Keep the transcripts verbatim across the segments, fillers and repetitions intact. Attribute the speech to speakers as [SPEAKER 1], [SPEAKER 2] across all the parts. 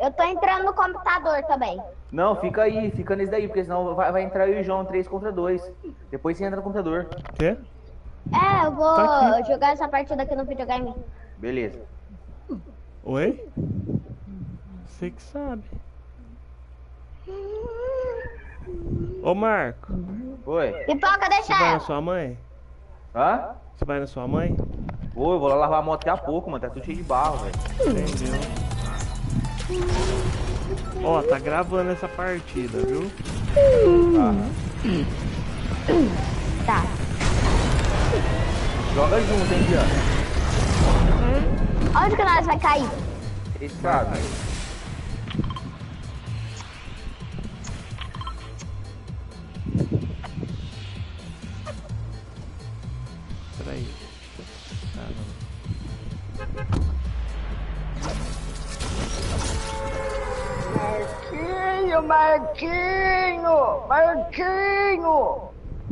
[SPEAKER 1] eu tô entrando no computador também.
[SPEAKER 2] Não, fica aí, fica nesse daí, porque senão vai, vai entrar eu e o João três contra dois. Depois você entra no computador.
[SPEAKER 3] Quê?
[SPEAKER 1] É, eu vou
[SPEAKER 3] Tá aqui.
[SPEAKER 1] jogar essa partida aqui no videogame.
[SPEAKER 2] Beleza.
[SPEAKER 3] Oi? Você que sabe. Ô Marco,
[SPEAKER 2] Oi.
[SPEAKER 1] Pipoca, deixa
[SPEAKER 3] você vai na
[SPEAKER 1] ela.
[SPEAKER 3] sua mãe?
[SPEAKER 2] Hã?
[SPEAKER 3] Você vai na sua mãe?
[SPEAKER 2] Vou, eu vou lá lavar a moto daqui a pouco, mano. Tá tudo cheio de barro, velho.
[SPEAKER 3] Entendeu? Ó, tá gravando essa partida, viu?
[SPEAKER 1] Tá.
[SPEAKER 2] Joga junto, hein, Diana?
[SPEAKER 1] Onde que nós vai cair?
[SPEAKER 2] Ele sabe.
[SPEAKER 3] Peraí. Ah,
[SPEAKER 1] Marquinho, Marquinho, Marquinho.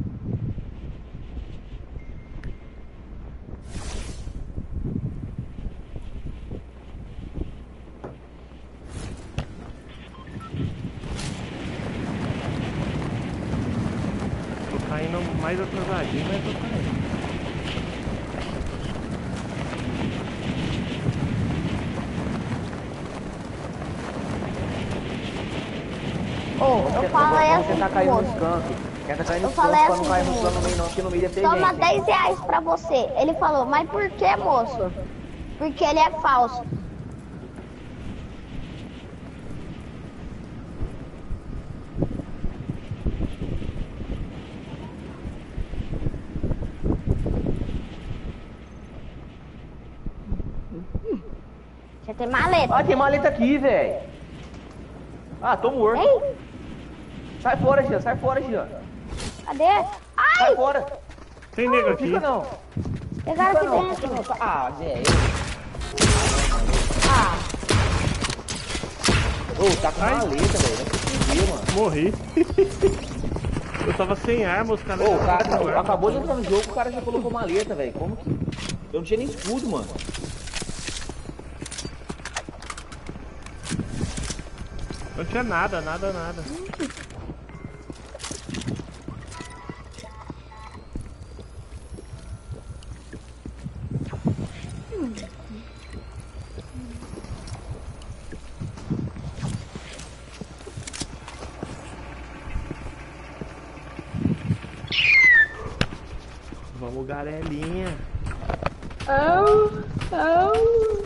[SPEAKER 3] tô caindo mais atrasadinho, mas tô caindo.
[SPEAKER 1] Ô, eu falei
[SPEAKER 2] Vamos
[SPEAKER 1] assim
[SPEAKER 2] tentar
[SPEAKER 1] pro
[SPEAKER 2] cair no
[SPEAKER 1] moço.
[SPEAKER 2] escanto. Tenta cair no
[SPEAKER 1] Eu
[SPEAKER 2] escanto
[SPEAKER 1] falei
[SPEAKER 2] pra não
[SPEAKER 1] assim
[SPEAKER 2] cair
[SPEAKER 1] pro
[SPEAKER 2] no plano
[SPEAKER 1] moço.
[SPEAKER 2] meio não, porque no meio deve ter
[SPEAKER 1] Toma
[SPEAKER 2] gente.
[SPEAKER 1] dez reais pra você. Ele falou, mas por que, moço? Porque ele é falso. Já tem maleta.
[SPEAKER 2] Ah, tem maleta aqui, velho. Ah, tô morto.
[SPEAKER 1] Ei,
[SPEAKER 2] Sai fora, Jean. Sai fora, Jean.
[SPEAKER 1] cadê?
[SPEAKER 2] Sai
[SPEAKER 1] Ai,
[SPEAKER 2] fora.
[SPEAKER 3] Tem nego
[SPEAKER 2] Não
[SPEAKER 3] aqui.
[SPEAKER 2] fica não.
[SPEAKER 1] pegaram
[SPEAKER 2] Fica
[SPEAKER 1] aqui
[SPEAKER 2] não.
[SPEAKER 1] dentro.
[SPEAKER 2] Fica não. Ah, velho.
[SPEAKER 1] Ah,
[SPEAKER 2] Ô, tá com
[SPEAKER 3] Ai.
[SPEAKER 2] maleta, velho. Não é possível, mano.
[SPEAKER 3] Morri. Eu tava sem arma, os caras...
[SPEAKER 2] Ô, o cara
[SPEAKER 3] estavam com arma.
[SPEAKER 2] acabou de entrar no jogo, o cara já colocou maleta, velho. Como que... Eu não tinha nem escudo, mano.
[SPEAKER 3] Não tinha nada, nada, nada. Vamos, garelinha.
[SPEAKER 1] oh, oh.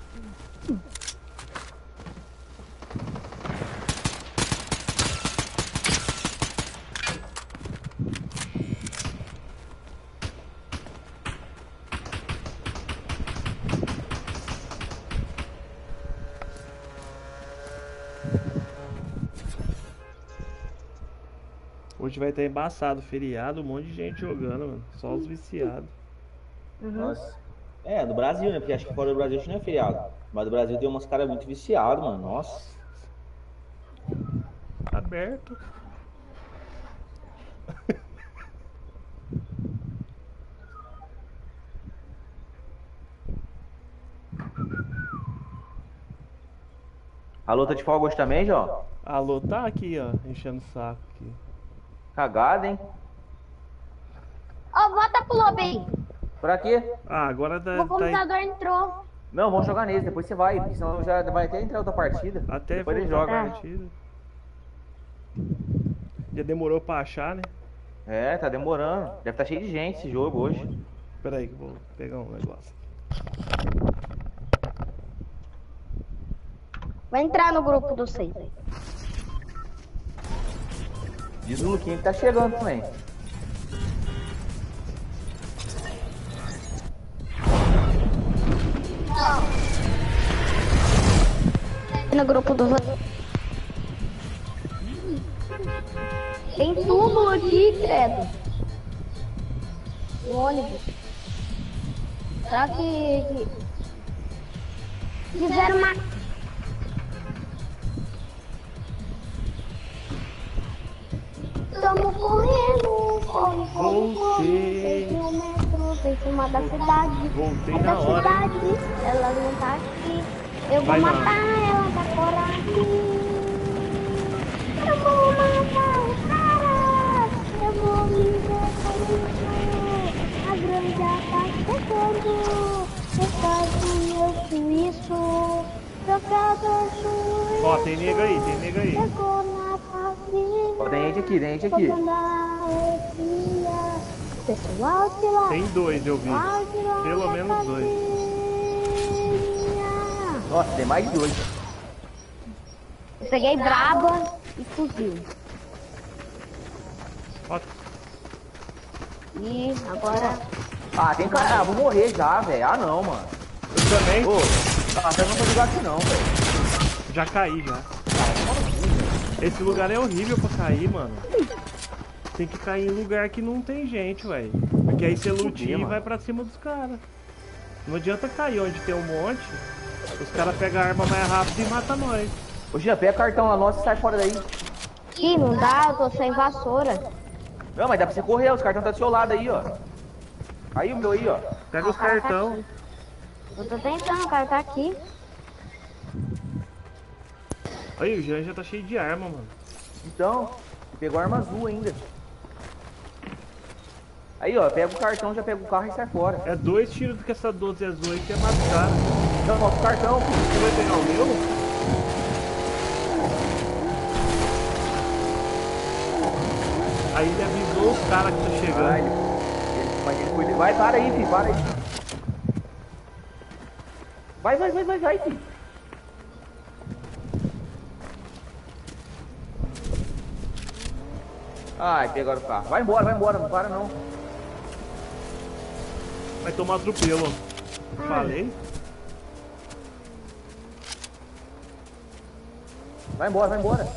[SPEAKER 3] Hoje vai estar embaçado, feriado, um monte de gente jogando, mano. Só os viciados.
[SPEAKER 2] Nossa. É, do Brasil, né? Porque acho que fora do Brasil a gente não é feriado. Mas do Brasil tem umas caras muito viciados, mano. Nossa.
[SPEAKER 3] Aberto.
[SPEAKER 2] A luta de fogos também, Jó?
[SPEAKER 3] Alô, tá aqui, ó, enchendo o saco aqui.
[SPEAKER 2] Cagada, hein?
[SPEAKER 1] Ó, volta pro lobby aí.
[SPEAKER 2] Pra quê?
[SPEAKER 3] Ah, agora tá,
[SPEAKER 1] O
[SPEAKER 3] tá
[SPEAKER 1] computador entrou.
[SPEAKER 2] Não, vamos jogar nele, depois você vai, porque senão já vai até entrar outra partida.
[SPEAKER 3] até
[SPEAKER 2] Depois ele
[SPEAKER 3] voltar
[SPEAKER 2] joga.
[SPEAKER 3] a partida. Já demorou pra achar, né?
[SPEAKER 2] É, tá demorando. Deve estar cheio de gente esse jogo hoje.
[SPEAKER 3] Pera aí que eu vou pegar um negócio.
[SPEAKER 1] Vai entrar no grupo do seis.
[SPEAKER 2] Diz o Luquinha que tá chegando também.
[SPEAKER 1] No grupo do... Tem tudo aqui, credo. O ônibus. Será que... que... Fizeram uma... Tamo correndo, corre, corre, corre. Seis mil metros em cima da cidade.
[SPEAKER 3] Voltei
[SPEAKER 1] É
[SPEAKER 3] na
[SPEAKER 1] da
[SPEAKER 3] hora, hein?
[SPEAKER 1] cidade, ela não tá aqui. Eu vou
[SPEAKER 3] Vai lá.
[SPEAKER 1] matar ela pra coragem. Jogador Chuí.
[SPEAKER 3] Ó, tem nego aí, tem nego aí.
[SPEAKER 1] Chegou na fazenda.
[SPEAKER 2] Ó, tem gente aqui, tem gente aqui.
[SPEAKER 1] Pessoal de lá.
[SPEAKER 3] Tem dois, eu vi.
[SPEAKER 1] Pessoal de lá
[SPEAKER 3] Pelo
[SPEAKER 1] da
[SPEAKER 3] menos dois.
[SPEAKER 1] casinha.
[SPEAKER 2] Nossa, tem mais de dois.
[SPEAKER 1] Eu peguei braba e fuzil.
[SPEAKER 3] Ó,
[SPEAKER 1] E agora...
[SPEAKER 2] Ah, tem cara. Ah, vou morrer já, velho. Ah, não, mano.
[SPEAKER 3] eu também
[SPEAKER 2] Ô, ah, você não vai jogar aqui não, velho.
[SPEAKER 3] já caí já. Esse lugar é horrível pra cair, mano. Tem que cair em lugar que não tem gente, velho. Porque aí você lutia e
[SPEAKER 2] mano.
[SPEAKER 3] vai pra cima dos caras. Não adianta cair onde tem um monte. Os caras pegam a arma mais rápido e matam nós.
[SPEAKER 2] Ô, Jean, pega o cartão lá nosso e sai fora daí.
[SPEAKER 1] Ih, não dá, eu tô sem vassoura.
[SPEAKER 2] Não, mas dá pra você correr, os cartões tá do seu lado aí, ó. Aí o meu aí, ó.
[SPEAKER 3] Pega os cartão.
[SPEAKER 1] Eu tô tentando, o cara tá aqui.
[SPEAKER 3] Aí, o Jean já tá cheio de arma, mano.
[SPEAKER 2] Então, pegou a arma azul ainda. Aí, ó, pega o cartão, já pega o carro e sai fora.
[SPEAKER 3] É dois tiros do que essa doze azul aí que é mais cara.
[SPEAKER 2] Não, nosso cartão, filho.
[SPEAKER 3] Você vai pegar o meu? Aí ele avisou os caras que tá chegando.
[SPEAKER 2] Vai, ele, ele, mas ele cuida. Vai, para aí, filho, para aí. Vai, vai, vai, vai, vai, filho. Ai, pegaram o carro. Vai embora, vai embora, não para não.
[SPEAKER 3] Vai tomar atropelo. Falei?
[SPEAKER 2] Vai embora, vai embora.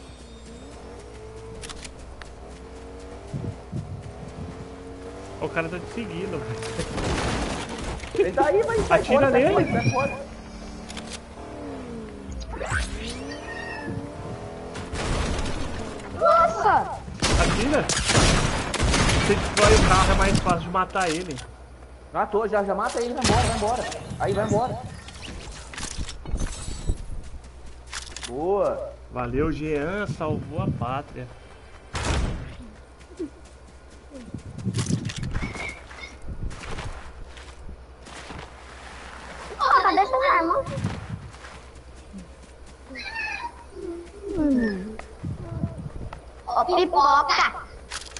[SPEAKER 3] O cara tá te seguindo, velho.
[SPEAKER 2] Ele tá aí, vai, sai
[SPEAKER 3] Atira
[SPEAKER 2] fora, sai
[SPEAKER 3] nele.
[SPEAKER 2] fora, sai fora.
[SPEAKER 1] Nossa!
[SPEAKER 3] Atira. Você destrói o carro, é mais fácil de matar ele.
[SPEAKER 2] Matou, já, já mata ele, vai embora, vai embora. Aí, vai embora. Boa.
[SPEAKER 3] Valeu, Jean, salvou a pátria.
[SPEAKER 1] Oh, cadê essa arma? Hum. Ô, pipoca!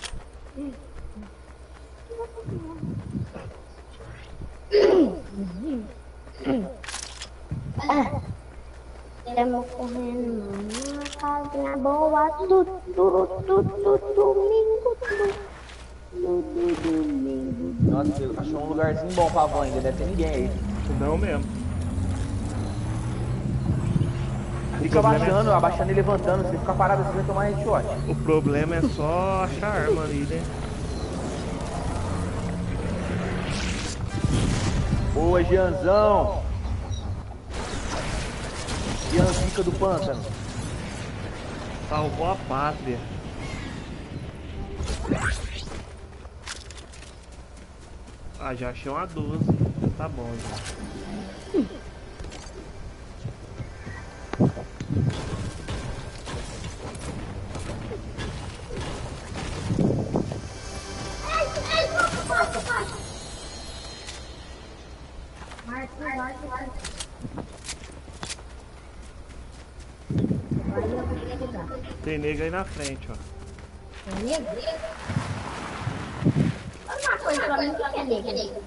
[SPEAKER 1] Estamos correndo numa casinha boa, tu, tu, tu, tu, tu, domingo, tu, tu, tu, domingo.
[SPEAKER 2] Nossa, eu achou um lugarzinho bom pra van ainda, deve ter ninguém aí.
[SPEAKER 3] Não mesmo.
[SPEAKER 2] Fica abaixando, abaixando e levantando, se você ficar parado assim vai tomar headshot.
[SPEAKER 3] O problema é só achar arma ali, né?
[SPEAKER 2] Boa, Gianzão. Gianzica do pântano.
[SPEAKER 3] Salvou a pátria. Ah, já achei uma doze. Tá bom, já. Tem nego aí na frente, ó.
[SPEAKER 1] Uma coisa pra mim, o que é negro?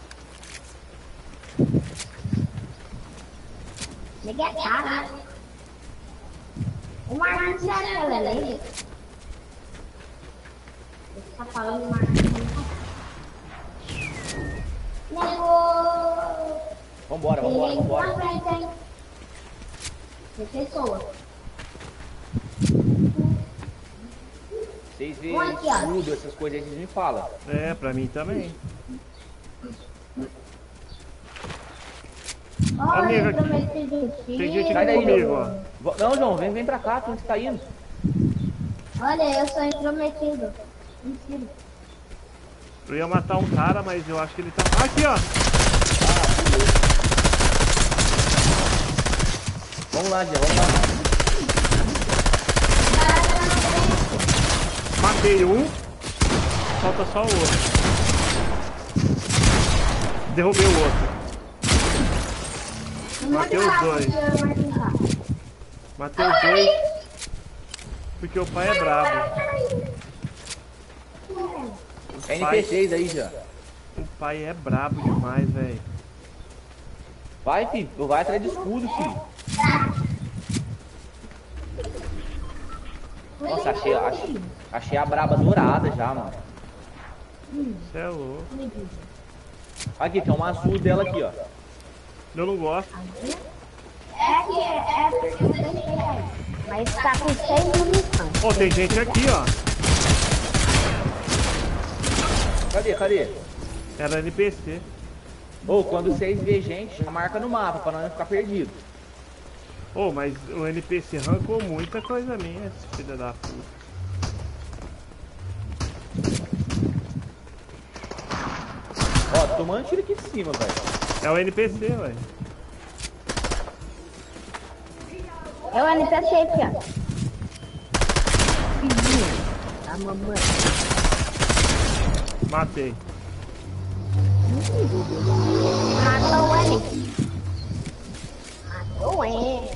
[SPEAKER 1] Negro é cara, né? O Marquinhos, será que ela é negro? Você tá falando Marquinhos? Nego!
[SPEAKER 2] Vambora, vambora, vambora.
[SPEAKER 1] Na frente, hein? Tem pessoa.
[SPEAKER 2] Vocês veem
[SPEAKER 1] Olha aqui, ó.
[SPEAKER 2] tudo, essas coisas aí, vocês me falam.
[SPEAKER 3] É, pra mim também.
[SPEAKER 1] Olha,
[SPEAKER 3] nega
[SPEAKER 1] eu
[SPEAKER 3] aqui.
[SPEAKER 1] prometi de
[SPEAKER 3] Tem gente
[SPEAKER 2] Sai
[SPEAKER 3] aqui
[SPEAKER 2] daí,
[SPEAKER 3] comigo,
[SPEAKER 2] João.
[SPEAKER 3] ó.
[SPEAKER 2] Vo- Não, João, vem, vem pra cá, pra onde você tá indo?
[SPEAKER 1] Olha, eu sou intrometido. Mentira.
[SPEAKER 3] Eu ia matar um cara, mas eu acho que ele tá... Aqui, ó!
[SPEAKER 2] Vamos lá, Jean, vamos lá.
[SPEAKER 3] Matei um. Falta só o outro. Derrubei o outro. Matei os dois. Matei os dois. Porque o pai é brabo. O
[SPEAKER 2] É
[SPEAKER 3] pai,
[SPEAKER 2] N P Cs aí já.
[SPEAKER 3] o pai é brabo demais, velho.
[SPEAKER 2] Vai, filho. Vai atrás de escudo, filho. Nossa, achei, achei, achei a braba dourada já, mano.
[SPEAKER 3] Você é louco.
[SPEAKER 2] Aqui, tem uma azul dela aqui, ó.
[SPEAKER 3] Eu não gosto.
[SPEAKER 1] É que é porque eu deixei aí. Mas tá com seis munição.
[SPEAKER 3] Ó, tem gente aqui, ó.
[SPEAKER 2] Cadê, cadê?
[SPEAKER 3] Era N P C.
[SPEAKER 2] Ô, quando vocês vê gente, já marca no mapa pra não ficar perdido.
[SPEAKER 3] Ô, mas o N P C arrancou muita coisa minha, esse filho da puta.
[SPEAKER 2] Ó, tomando tiro aqui de cima, velho.
[SPEAKER 3] É o N P C, velho.
[SPEAKER 1] É o N P C aqui, ó. Filhinho da mamãe.
[SPEAKER 3] Matei.
[SPEAKER 1] Matou ele. Matou ele.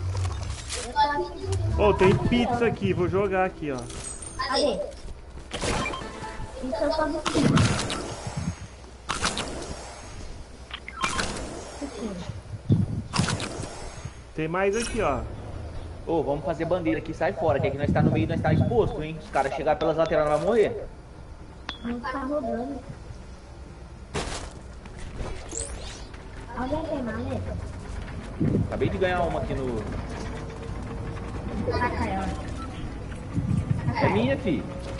[SPEAKER 3] Ô, tem pizza aqui, vou jogar aqui, ó.
[SPEAKER 1] Cadê? Isso eu só vi.
[SPEAKER 3] Tem mais aqui, ó.
[SPEAKER 2] Ô, vamos fazer bandeira aqui, sai fora, que aqui nós tá no meio, nós tá exposto, hein? Os caras chegarem pelas laterais, nós vamos morrer.
[SPEAKER 1] Não tá rodando. Alguém tem maleta?
[SPEAKER 2] Acabei de ganhar uma aqui no...
[SPEAKER 1] Saca ela.
[SPEAKER 2] É minha, fi.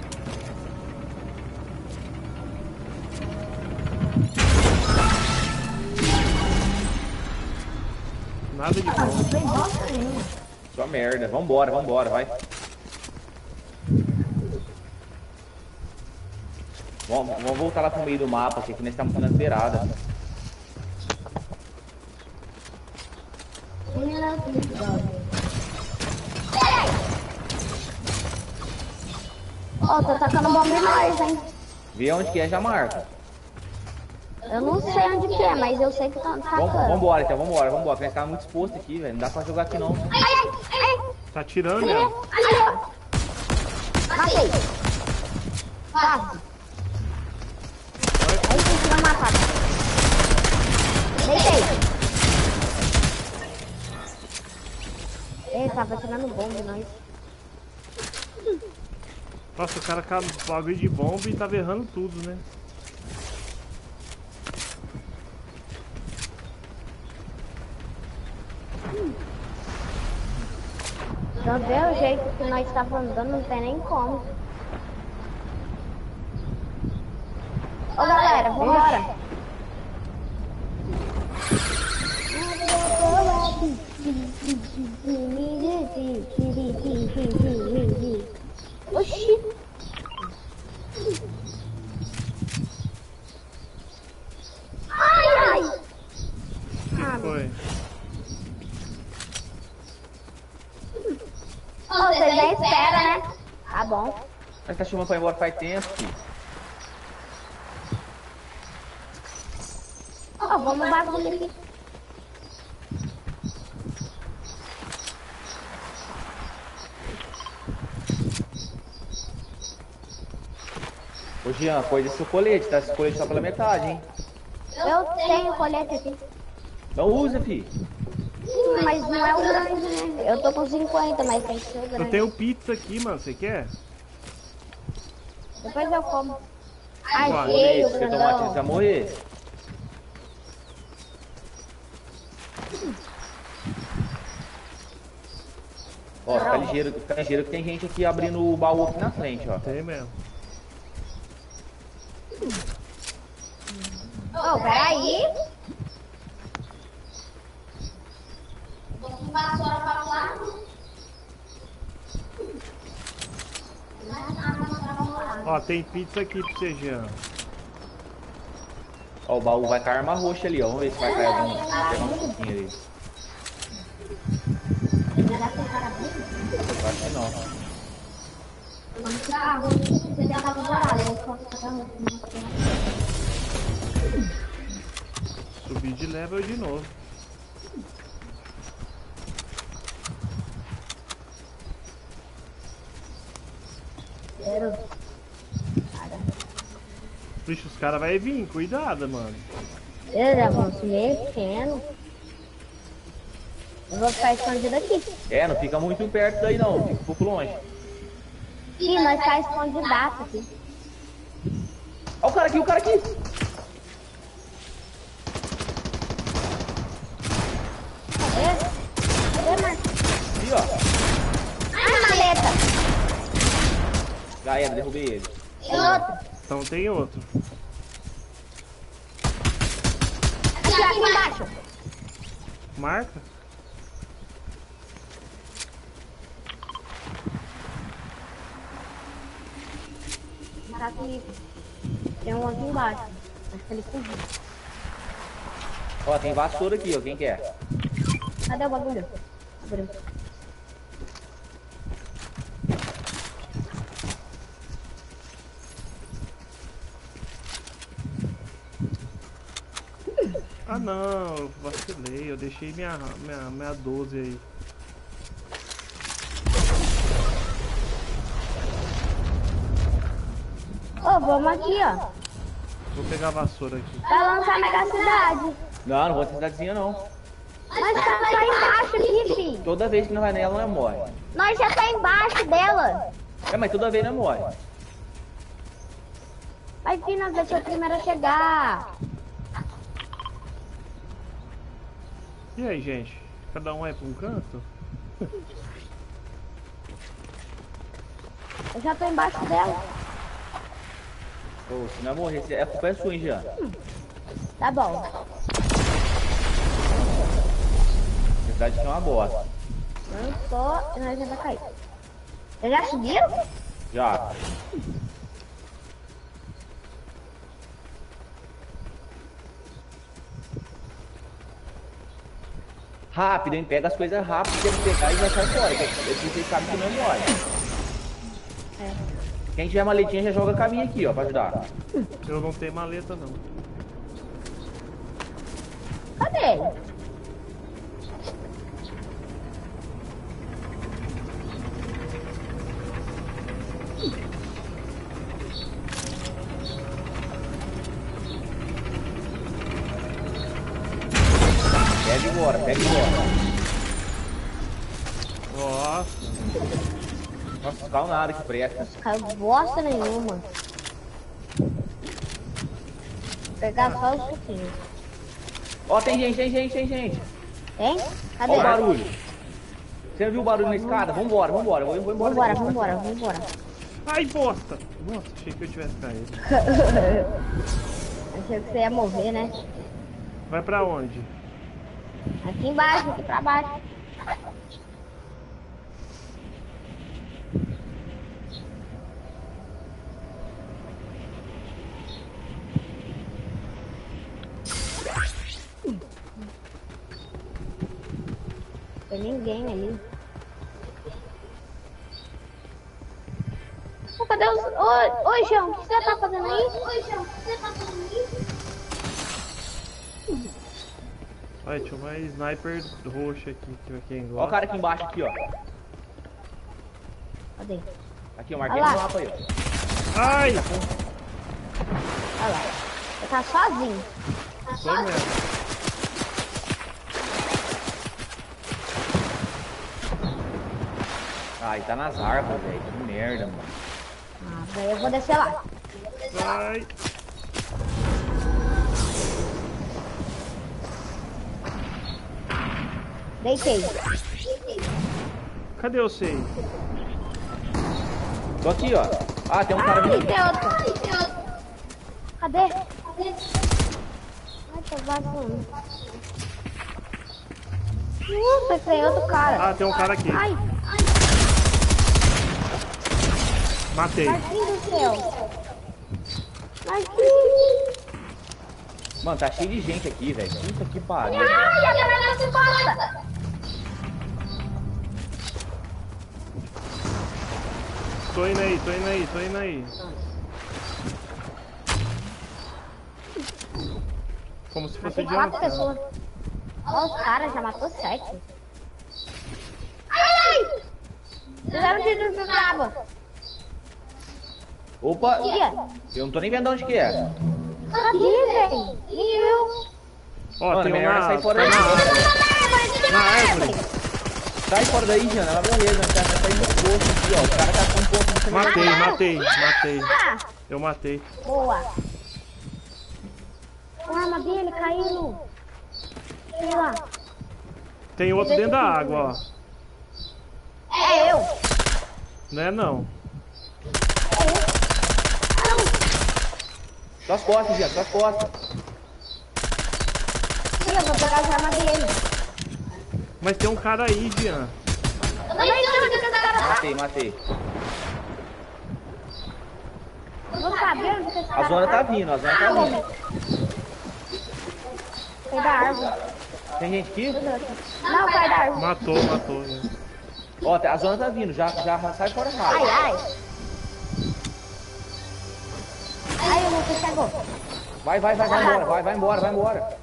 [SPEAKER 3] Nada de bom.
[SPEAKER 1] Não tem bosta nenhuma.
[SPEAKER 2] Só merda. Vambora, vambora, vai. Vamos, vamos voltar lá pro meio do mapa, que aqui nós estamos nas beiradas.
[SPEAKER 1] Ó, tô tacando bomba em nós, hein?
[SPEAKER 2] Vê onde que é, já marca.
[SPEAKER 1] Eu não sei onde que é, mas eu sei que tá
[SPEAKER 2] Vamos,
[SPEAKER 1] tacando.
[SPEAKER 2] vambora, então, vambora, vambora. Porque nós estamos muito expostos aqui, velho. Não dá pra jogar aqui, não.
[SPEAKER 1] Ai, ai, ai.
[SPEAKER 3] Tá tirando,
[SPEAKER 1] Ali,
[SPEAKER 3] né?
[SPEAKER 1] ali, ó. Matei. Fácil. Aí você vai matar. Deitei. Ele tava tirando bomba em nós.
[SPEAKER 3] Nossa, o cara com bagulho de bomba e tava errando tudo, né?
[SPEAKER 1] Só vê o jeito que nós estávamos andando, não tem nem como. Ô galera, vambora. Oxi. Ai, ai.
[SPEAKER 3] O que foi?
[SPEAKER 1] Ô, vocês nem esperam, né? Tá bom.
[SPEAKER 2] Nós tá chamando pra ir embora faz tempo, filho.
[SPEAKER 1] Ó, vamos bagulho aqui.
[SPEAKER 2] Ô, Jean, coisa esse seu colete, tá? Esse colete tá pela metade, hein?
[SPEAKER 1] Eu tenho colete aqui.
[SPEAKER 2] Não usa, filho.
[SPEAKER 1] Sim, mas não é o grande, né? Eu tô com cinquenta, mas tem que ser o grande.
[SPEAKER 3] Eu tenho pizza aqui, mano. Você quer?
[SPEAKER 1] Depois eu como.
[SPEAKER 3] Vai.
[SPEAKER 1] Achei o
[SPEAKER 2] Se você tomar tiro, você vai
[SPEAKER 1] grandão.
[SPEAKER 2] morrer. Ó, fica ligeiro, fica ligeiro que tem gente aqui abrindo o baú aqui na frente, ó.
[SPEAKER 3] Tem mesmo.
[SPEAKER 1] Ô, peraí. Vassoura para o lado.
[SPEAKER 3] Ó, tem pizza aqui pra você, Jean.
[SPEAKER 2] Ó, o baú vai cair arma roxa ali, ó. Vamos ver se vai cair algum. Pegar um pouquinho ali.
[SPEAKER 1] Já tem parabéns?
[SPEAKER 2] Eu acho que não.
[SPEAKER 1] Vamos ficar ruim. Você já tava morado. Eu vou ficar ruim.
[SPEAKER 3] Subir de level de novo.
[SPEAKER 1] Pedro.
[SPEAKER 3] Bicho, os caras vão vir, cuidado, mano.
[SPEAKER 1] Eles vão se mexendo. Eu vou ficar escondido aqui.
[SPEAKER 2] É, não fica muito perto daí não, fica um pouco longe.
[SPEAKER 1] Sim, nós tá escondidaço aqui.
[SPEAKER 2] Olha o cara aqui, o cara aqui.
[SPEAKER 1] Cadê? Cadê, Marcos?
[SPEAKER 2] Aqui, ó.
[SPEAKER 1] Ai, maleta!
[SPEAKER 2] Já era, derrubei ele.
[SPEAKER 1] Tem outro.
[SPEAKER 3] Então tem outro.
[SPEAKER 1] Aqui, aqui embaixo.
[SPEAKER 3] Marca?
[SPEAKER 1] Tá aqui. Tem um aqui embaixo. Acho que ele fugiu.
[SPEAKER 2] Ó, tem vassoura aqui, ó, quem quer?
[SPEAKER 1] Cadê o bagulho? Abriu.
[SPEAKER 3] Ah não, eu vacilei, eu deixei minha, minha, minha doze aí.
[SPEAKER 1] Ô, vamos aqui, ó.
[SPEAKER 3] Vou pegar a vassoura aqui.
[SPEAKER 1] Vai lançar a mega cidade.
[SPEAKER 2] Não, não vou ter cidadezinha não.
[SPEAKER 1] Nós tá lá embaixo aqui, filho.
[SPEAKER 2] Toda vez que não vai nela, não morre.
[SPEAKER 1] Nós já tá embaixo dela.
[SPEAKER 2] É, mas toda vez não morre.
[SPEAKER 1] Vai, filho, nós vai ser o primeiro a chegar.
[SPEAKER 3] E aí, gente? Cada um vai pra um canto?
[SPEAKER 1] Eu já tô embaixo dela.
[SPEAKER 2] Ô, se não morrer, é culpa é sua, hein, Jean.
[SPEAKER 1] Tá bom.
[SPEAKER 2] A cidade aqui é uma bosta.
[SPEAKER 1] Não só e nós já vai cair. Vocês já subiram?
[SPEAKER 2] Já. Rápido, hein? Pega as coisas rápido, tem que pegar e já sai fora. Que vocês sabem que não morre.
[SPEAKER 1] É.
[SPEAKER 2] Quem tiver maletinha já joga caminho aqui, ó, pra ajudar.
[SPEAKER 3] Eu não tenho maleta não.
[SPEAKER 1] Cadê ele?
[SPEAKER 2] Pega embora, pega embora.
[SPEAKER 3] Nossa.
[SPEAKER 2] Nossa, calma nada que presta.
[SPEAKER 1] Caiu bosta nenhuma. Vou pegar só os suquinhos.
[SPEAKER 2] Ó, tem gente, tem gente, tem gente.
[SPEAKER 1] Tem? Cadê?
[SPEAKER 2] Ó o barulho. Você não viu o barulho na escada? Vambora, vambora. Eu vou embora.
[SPEAKER 1] Vambora,
[SPEAKER 2] daqui.
[SPEAKER 1] vambora, vambora.
[SPEAKER 3] Ai, bosta! Nossa, achei que eu tivesse caído.
[SPEAKER 1] Achei que você ia morrer, né?
[SPEAKER 3] Vai pra onde?
[SPEAKER 1] Aqui embaixo, aqui pra baixo. Tem ninguém ali. Pô, cadê os... Oi, oi, João, o que você tá fazendo aí? Oi, João, o que você tá fazendo aí?
[SPEAKER 3] Olha, tinha uma sniper roxa aqui, que quem
[SPEAKER 2] Ó o
[SPEAKER 3] gosta.
[SPEAKER 2] cara aqui embaixo, aqui, ó.
[SPEAKER 1] Cadê?
[SPEAKER 2] Aqui, eu marquei
[SPEAKER 1] Olha
[SPEAKER 2] no
[SPEAKER 1] lá.
[SPEAKER 2] mapa aí, ó.
[SPEAKER 3] Ai!
[SPEAKER 1] Olha lá. Você tá sozinho.
[SPEAKER 3] Tô mesmo.
[SPEAKER 2] Ai, tá nas árvores, velho. Que merda, mano.
[SPEAKER 1] Ah, daí eu vou descer lá.
[SPEAKER 3] Ai!
[SPEAKER 1] Deitei.
[SPEAKER 3] Cadê o sei?
[SPEAKER 2] Tô aqui, ó. Ah, tem um cara
[SPEAKER 1] Ah,
[SPEAKER 2] vindo.
[SPEAKER 1] tem outro. Cadê? Cadê? Ai, tô vazando. Nossa, tem outro cara.
[SPEAKER 3] Ah, tem um cara aqui.
[SPEAKER 1] Ai,
[SPEAKER 3] Matei.
[SPEAKER 1] Marquinhos do céu. Marquinhos.
[SPEAKER 2] Mano, tá cheio de gente aqui, velho. Puta que pariu.
[SPEAKER 1] Ai, a galera se passa.
[SPEAKER 3] Tô indo aí, tô indo aí, tô indo aí. Como se fosse
[SPEAKER 1] Tem
[SPEAKER 3] de
[SPEAKER 1] quatro
[SPEAKER 3] alta.
[SPEAKER 1] pessoas. Ó, os caras já matou sete. Ai! Fizeram tiro de brava.
[SPEAKER 2] Opa!
[SPEAKER 1] Aqui, ó.
[SPEAKER 2] Eu não tô nem vendo onde que é.
[SPEAKER 1] Cadê, velho? Nem eu.
[SPEAKER 3] Ó,
[SPEAKER 2] Mano,
[SPEAKER 3] tem um
[SPEAKER 2] melhor
[SPEAKER 3] na...
[SPEAKER 2] sair fora
[SPEAKER 3] tá
[SPEAKER 2] daí.
[SPEAKER 3] na árvore. Na árvore.
[SPEAKER 2] Sai fora daí, Jana. Ela vai morrer, né? Ela vai sair no posto aqui, ó. O cara tá com um pouco de
[SPEAKER 3] Matei, matei, matei.
[SPEAKER 1] Ah,
[SPEAKER 3] Eu matei.
[SPEAKER 1] boa. A arma dele caiu. Sei lá.
[SPEAKER 3] Tem outro dentro da água, ó.
[SPEAKER 1] É eu.
[SPEAKER 3] Não é não.
[SPEAKER 2] Suas costas, Jana. Suas costas.
[SPEAKER 1] Sim, eu vou pegar as armas dele.
[SPEAKER 3] Mas tem um cara aí, Jean.
[SPEAKER 1] Eu também não, onde que esse cara tá?
[SPEAKER 2] Matei, matei.
[SPEAKER 1] Eu vou saber onde que esse cara
[SPEAKER 2] A zona tá vindo, a zona tá vindo.
[SPEAKER 1] Cai da árvore.
[SPEAKER 2] Tem gente aqui?
[SPEAKER 1] Não, cai da árvore.
[SPEAKER 3] Matou, matou. Né?
[SPEAKER 2] Ó, a zona tá vindo. Já, já sai fora
[SPEAKER 1] Ai,
[SPEAKER 2] rápido.
[SPEAKER 1] ai. Ai, o Lucas chegou.
[SPEAKER 2] Vai, vai, vai, vai embora. Vai, vai embora, vai embora.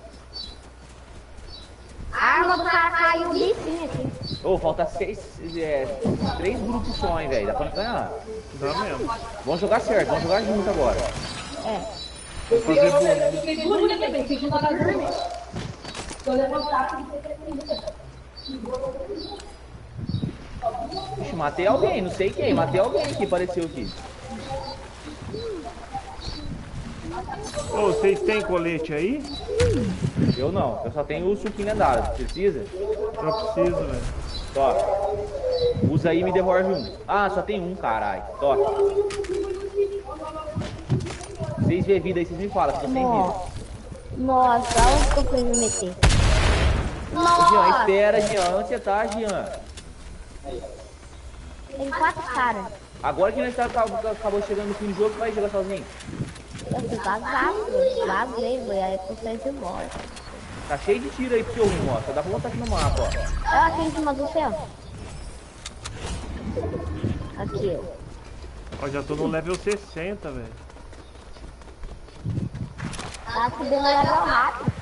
[SPEAKER 1] A arma do cara caiu bicinho aqui.
[SPEAKER 2] Ô, falta seis, é, três grupos só, hein, velho. Dá pra ganhar.
[SPEAKER 3] Dá mesmo.
[SPEAKER 2] Vamos jogar certo, vamos jogar junto agora.
[SPEAKER 1] É.
[SPEAKER 3] Vou fazer boa.
[SPEAKER 2] Ixi, matei alguém, não sei quem. Matei alguém que apareceu aqui.
[SPEAKER 3] Ô, vocês têm colete aí?
[SPEAKER 2] Eu não, eu só tenho o suquinho lendário. Precisa?
[SPEAKER 3] Eu preciso, velho.
[SPEAKER 2] Tó. Usa aí e me devolve um. Ah, só tem um, caralho. Tó. Vocês vê vida aí, vocês me falam se eu tenho vida.
[SPEAKER 1] Nossa, olha onde que eu fui me meter.
[SPEAKER 2] Ô, Jean,
[SPEAKER 1] Nossa,
[SPEAKER 2] espera, Jean. Onde você tá, Jean?
[SPEAKER 1] tem quatro caras.
[SPEAKER 2] Agora que nós tá, acabou chegando no fim do jogo, vai jogar sozinho.
[SPEAKER 1] Eu fui vazado, eu vazei, velho. Aí eu saí de volta.
[SPEAKER 2] Tá cheio de tiro aí pro seu rumo, ó. Só dá pra botar aqui no mapa, ó.
[SPEAKER 1] Eu aqui em cima do céu. Aqui, ó.
[SPEAKER 3] Ó, já tô no level sessenta, velho.
[SPEAKER 1] Tá subindo o level rápido.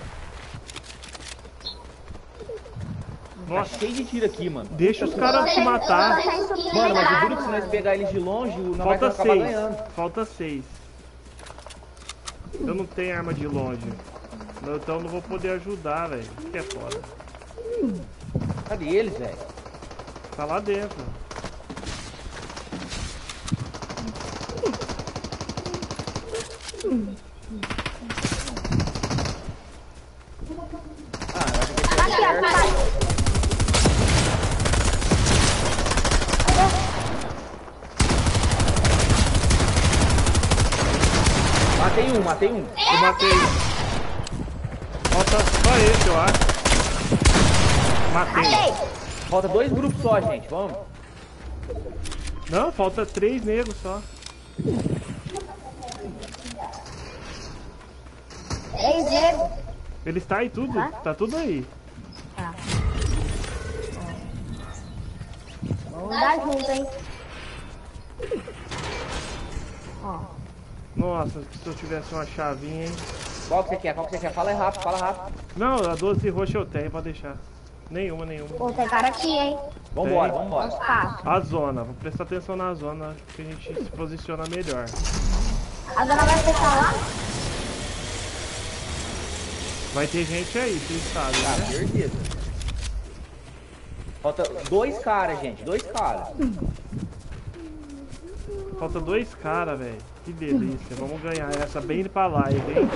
[SPEAKER 2] Tá
[SPEAKER 3] Nossa,
[SPEAKER 2] cheio de tiro aqui, mano.
[SPEAKER 3] deixa os caras se matar.
[SPEAKER 2] Mano, mas o duro que se nós pegar eles de longe, não vai
[SPEAKER 3] Falta
[SPEAKER 2] acabar
[SPEAKER 3] seis.
[SPEAKER 2] ganhando.
[SPEAKER 3] Falta seis. Eu não tenho arma de longe. Então eu não vou poder ajudar, velho. Que é foda.
[SPEAKER 2] Cadê eles, velho?
[SPEAKER 3] Tá lá dentro.
[SPEAKER 2] Ah, eu acho que aqui é
[SPEAKER 1] Aqui, ó,
[SPEAKER 2] certo.
[SPEAKER 1] caralho.
[SPEAKER 2] Matei um, matei um.
[SPEAKER 3] Eu matei. Falta só esse, eu acho. Matei.
[SPEAKER 1] Achei.
[SPEAKER 2] Falta dois grupos só, gente. Vamos.
[SPEAKER 3] Não, falta três negros só.
[SPEAKER 1] Três negros.
[SPEAKER 3] Ele está aí tudo.
[SPEAKER 1] Tá?
[SPEAKER 3] Tá tudo aí.
[SPEAKER 1] Tá. Vamos dar junto, hein? Ó.
[SPEAKER 3] Nossa, se eu tivesse uma chavinha, hein?
[SPEAKER 2] Qual que você quer? Qual que você quer? Fala aí rápido, fala rápido.
[SPEAKER 3] Não, a doze roxa eu tenho, pode deixar. Nenhuma, nenhuma.
[SPEAKER 1] Pô, tem cara aqui, hein?
[SPEAKER 2] Vambora,
[SPEAKER 3] Tem.
[SPEAKER 2] vambora.
[SPEAKER 1] Fácil.
[SPEAKER 3] A zona, vou prestar atenção na zona que a gente se posiciona melhor.
[SPEAKER 1] A dona vai fechar lá?
[SPEAKER 3] Vai ter gente aí, vocês sabem,
[SPEAKER 2] Tá,
[SPEAKER 3] né?
[SPEAKER 2] certeza. Falta dois caras, gente. Dois caras.
[SPEAKER 3] Falta dois caras, velho. Que delícia. Vamos ganhar essa bem pra live, hein?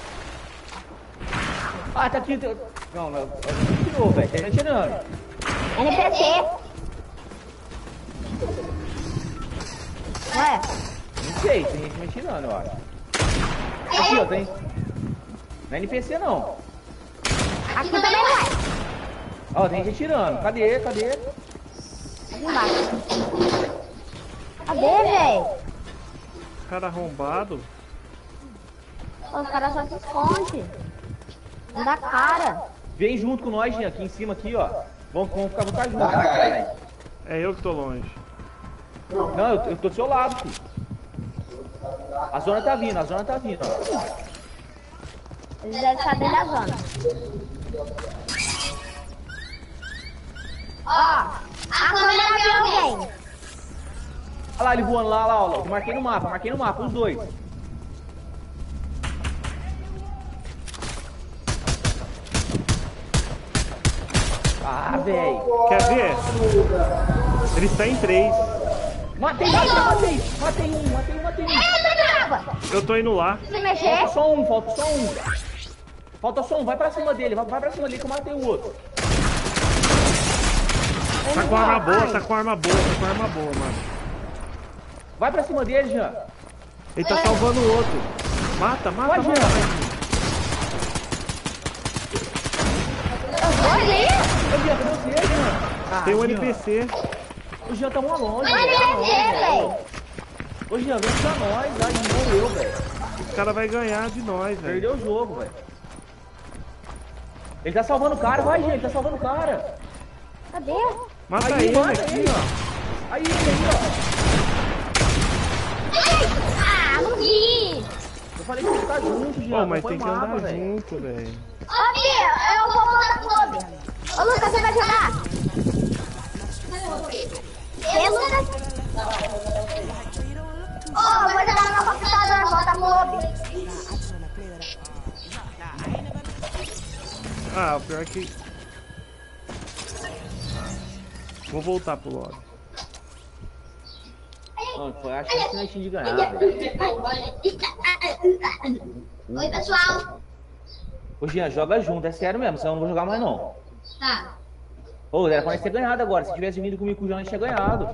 [SPEAKER 2] Ah, tá aqui. tem- Não, não. Tirou, velho. Tá tirando.
[SPEAKER 1] N P C. Ué?
[SPEAKER 2] Não sei, tem gente me tirando, eu acho. Aqui, ó, tem. Não é N P C, não.
[SPEAKER 1] Aqui também não é.
[SPEAKER 2] Ó, tem gente tirando. Cadê? Cadê?
[SPEAKER 1] Aqui embaixo. Cadê, velho?
[SPEAKER 3] Cara arrombado.
[SPEAKER 1] Os caras só se escondem. Não dá cara.
[SPEAKER 2] Vem junto com nós, Jean. Aqui em cima, aqui, ó. Vamos, vamos ficar, vamos ficar juntos. Tá,
[SPEAKER 3] É eu que tô longe.
[SPEAKER 2] não, eu, eu tô do seu lado, filho. A zona tá vindo, a zona tá vindo, ó.
[SPEAKER 1] Eles devem estar dentro da zona. Ó, a câmera viu alguém.
[SPEAKER 2] Olha lá ele voando lá, lá, ó. Eu marquei no mapa, marquei no mapa, os dois. Ah, velho.
[SPEAKER 3] Quer ver? Ele está em três.
[SPEAKER 2] Matei, matei, matei. Matei um, matei um, matei um.
[SPEAKER 3] Eu tô indo lá.
[SPEAKER 1] Se mexer?
[SPEAKER 2] Falta só um, falta só um. Falta só um, vai pra cima dele, vai, vai pra cima dele que eu matei o outro.
[SPEAKER 3] Tá com arma boa, tá com arma boa, tá com arma boa, mano.
[SPEAKER 2] Vai pra cima dele, Jean.
[SPEAKER 3] Ele tá salvando o outro. Mata, mata,
[SPEAKER 2] Vai,
[SPEAKER 3] mata.
[SPEAKER 2] Jean.
[SPEAKER 1] Olha aí.
[SPEAKER 2] Ô, Jean, cadê você, Jean? Ah,
[SPEAKER 3] Tem um
[SPEAKER 2] Jean.
[SPEAKER 3] N P C.
[SPEAKER 2] O Jean tá mó longe,
[SPEAKER 1] Olha
[SPEAKER 2] velho.
[SPEAKER 1] aí, velho.
[SPEAKER 2] Ô, Jean, vem pra nós. Ai, morreu, velho.
[SPEAKER 3] Esse cara vai ganhar de nós, velho.
[SPEAKER 2] Perdeu o jogo, velho. Ele tá salvando o cara, vai, Jean, ele tá salvando o cara.
[SPEAKER 1] Cadê?
[SPEAKER 3] Mata
[SPEAKER 2] Aí,
[SPEAKER 3] ele
[SPEAKER 2] mata
[SPEAKER 3] aqui,
[SPEAKER 2] ele.
[SPEAKER 3] ó.
[SPEAKER 2] Aí, ele aí,
[SPEAKER 1] Ah, não vi.
[SPEAKER 2] ó. Eu falei que você tá junto, Jean.
[SPEAKER 3] Pô, mas
[SPEAKER 2] não
[SPEAKER 3] tem que
[SPEAKER 2] foi mapa,
[SPEAKER 3] andar
[SPEAKER 2] velho.
[SPEAKER 3] junto, velho.
[SPEAKER 1] Ô, Bia, eu vou voltar pro clube. Ô, Lucas, você vai jogar? E, Lucas? Ô, eu vou jogar no meu computador, volta pro clube.
[SPEAKER 3] Ah, o pior é que... Vou voltar pro lobby.
[SPEAKER 2] Não, foi a chance que nós tínhamos de ganhar, velho.
[SPEAKER 1] Oi, pessoal.
[SPEAKER 2] Ô, Jean, joga junto, é sério mesmo, senão eu não vou jogar mais não.
[SPEAKER 1] Tá.
[SPEAKER 2] Ô, era pra nós ter ganhado agora. Se tivesse vindo comigo com o Jean, nós tinha ganhado.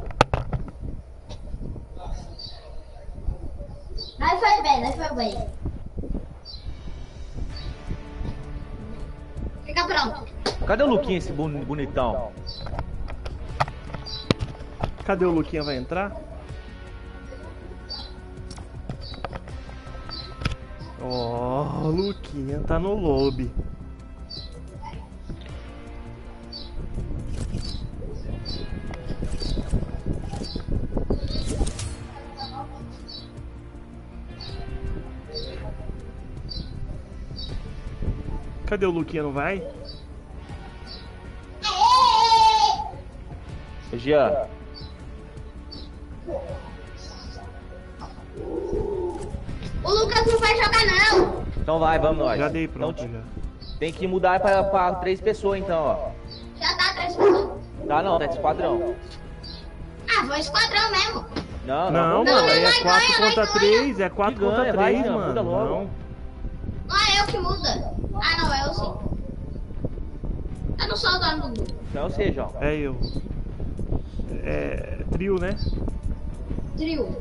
[SPEAKER 1] Nós foi bem, nós foi bem. Fica pronto.
[SPEAKER 2] Cadê o Luquinha, esse boni- bonitão?
[SPEAKER 3] Cadê o Luquinha? Vai entrar? Ó, oh, o Luquinha tá no lobby. Cadê o Luquinha? Não vai?
[SPEAKER 2] Ô, Jean.
[SPEAKER 1] O Lucas não vai jogar, não.
[SPEAKER 2] Então vai, vamos nós.
[SPEAKER 3] Já dei pronto,
[SPEAKER 2] Então,
[SPEAKER 3] já.
[SPEAKER 2] tem que mudar pra, pra três pessoas então, ó.
[SPEAKER 1] Já tá três pessoas.
[SPEAKER 2] Tá não, tá de esquadrão.
[SPEAKER 1] Ah, vou esquadrão mesmo.
[SPEAKER 2] Não,
[SPEAKER 3] Não,
[SPEAKER 2] não,
[SPEAKER 3] mano, aí
[SPEAKER 1] nós
[SPEAKER 3] é quatro
[SPEAKER 1] ganha, nós
[SPEAKER 3] contra
[SPEAKER 1] ganha.
[SPEAKER 3] três, é quatro
[SPEAKER 2] Que ganha,
[SPEAKER 3] contra
[SPEAKER 2] vai,
[SPEAKER 3] três,
[SPEAKER 2] Jean, muda
[SPEAKER 3] mano.
[SPEAKER 2] logo.
[SPEAKER 3] Não.
[SPEAKER 1] Não é eu que muda. Ah, não, é eu sim. Eu não sou o dono do grupo.
[SPEAKER 2] Então seja, ó.
[SPEAKER 3] É eu. É trio, né?
[SPEAKER 1] Trio.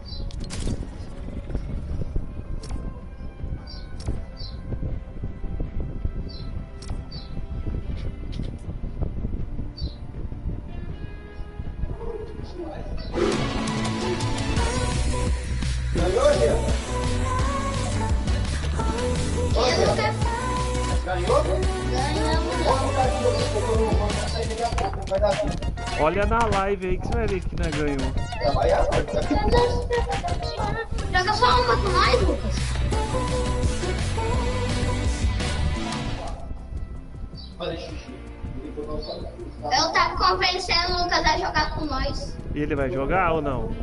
[SPEAKER 3] Olha na live aí que você vai ver que nós ganhou.
[SPEAKER 1] Joga só uma com nós, Lucas. Eu tava convencendo o Lucas a jogar com nós.
[SPEAKER 3] E ele vai jogar ou não?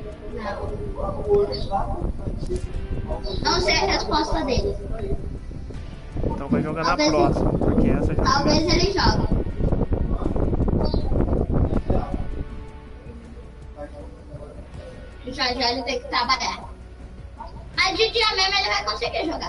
[SPEAKER 1] Não sei a resposta dele.
[SPEAKER 3] Então vai jogar na
[SPEAKER 1] Talvez-
[SPEAKER 3] próxima, porque essa já
[SPEAKER 1] Talvez ele jogue. Já já ele tem que trabalhar. Mas de dia mesmo ele vai conseguir jogar.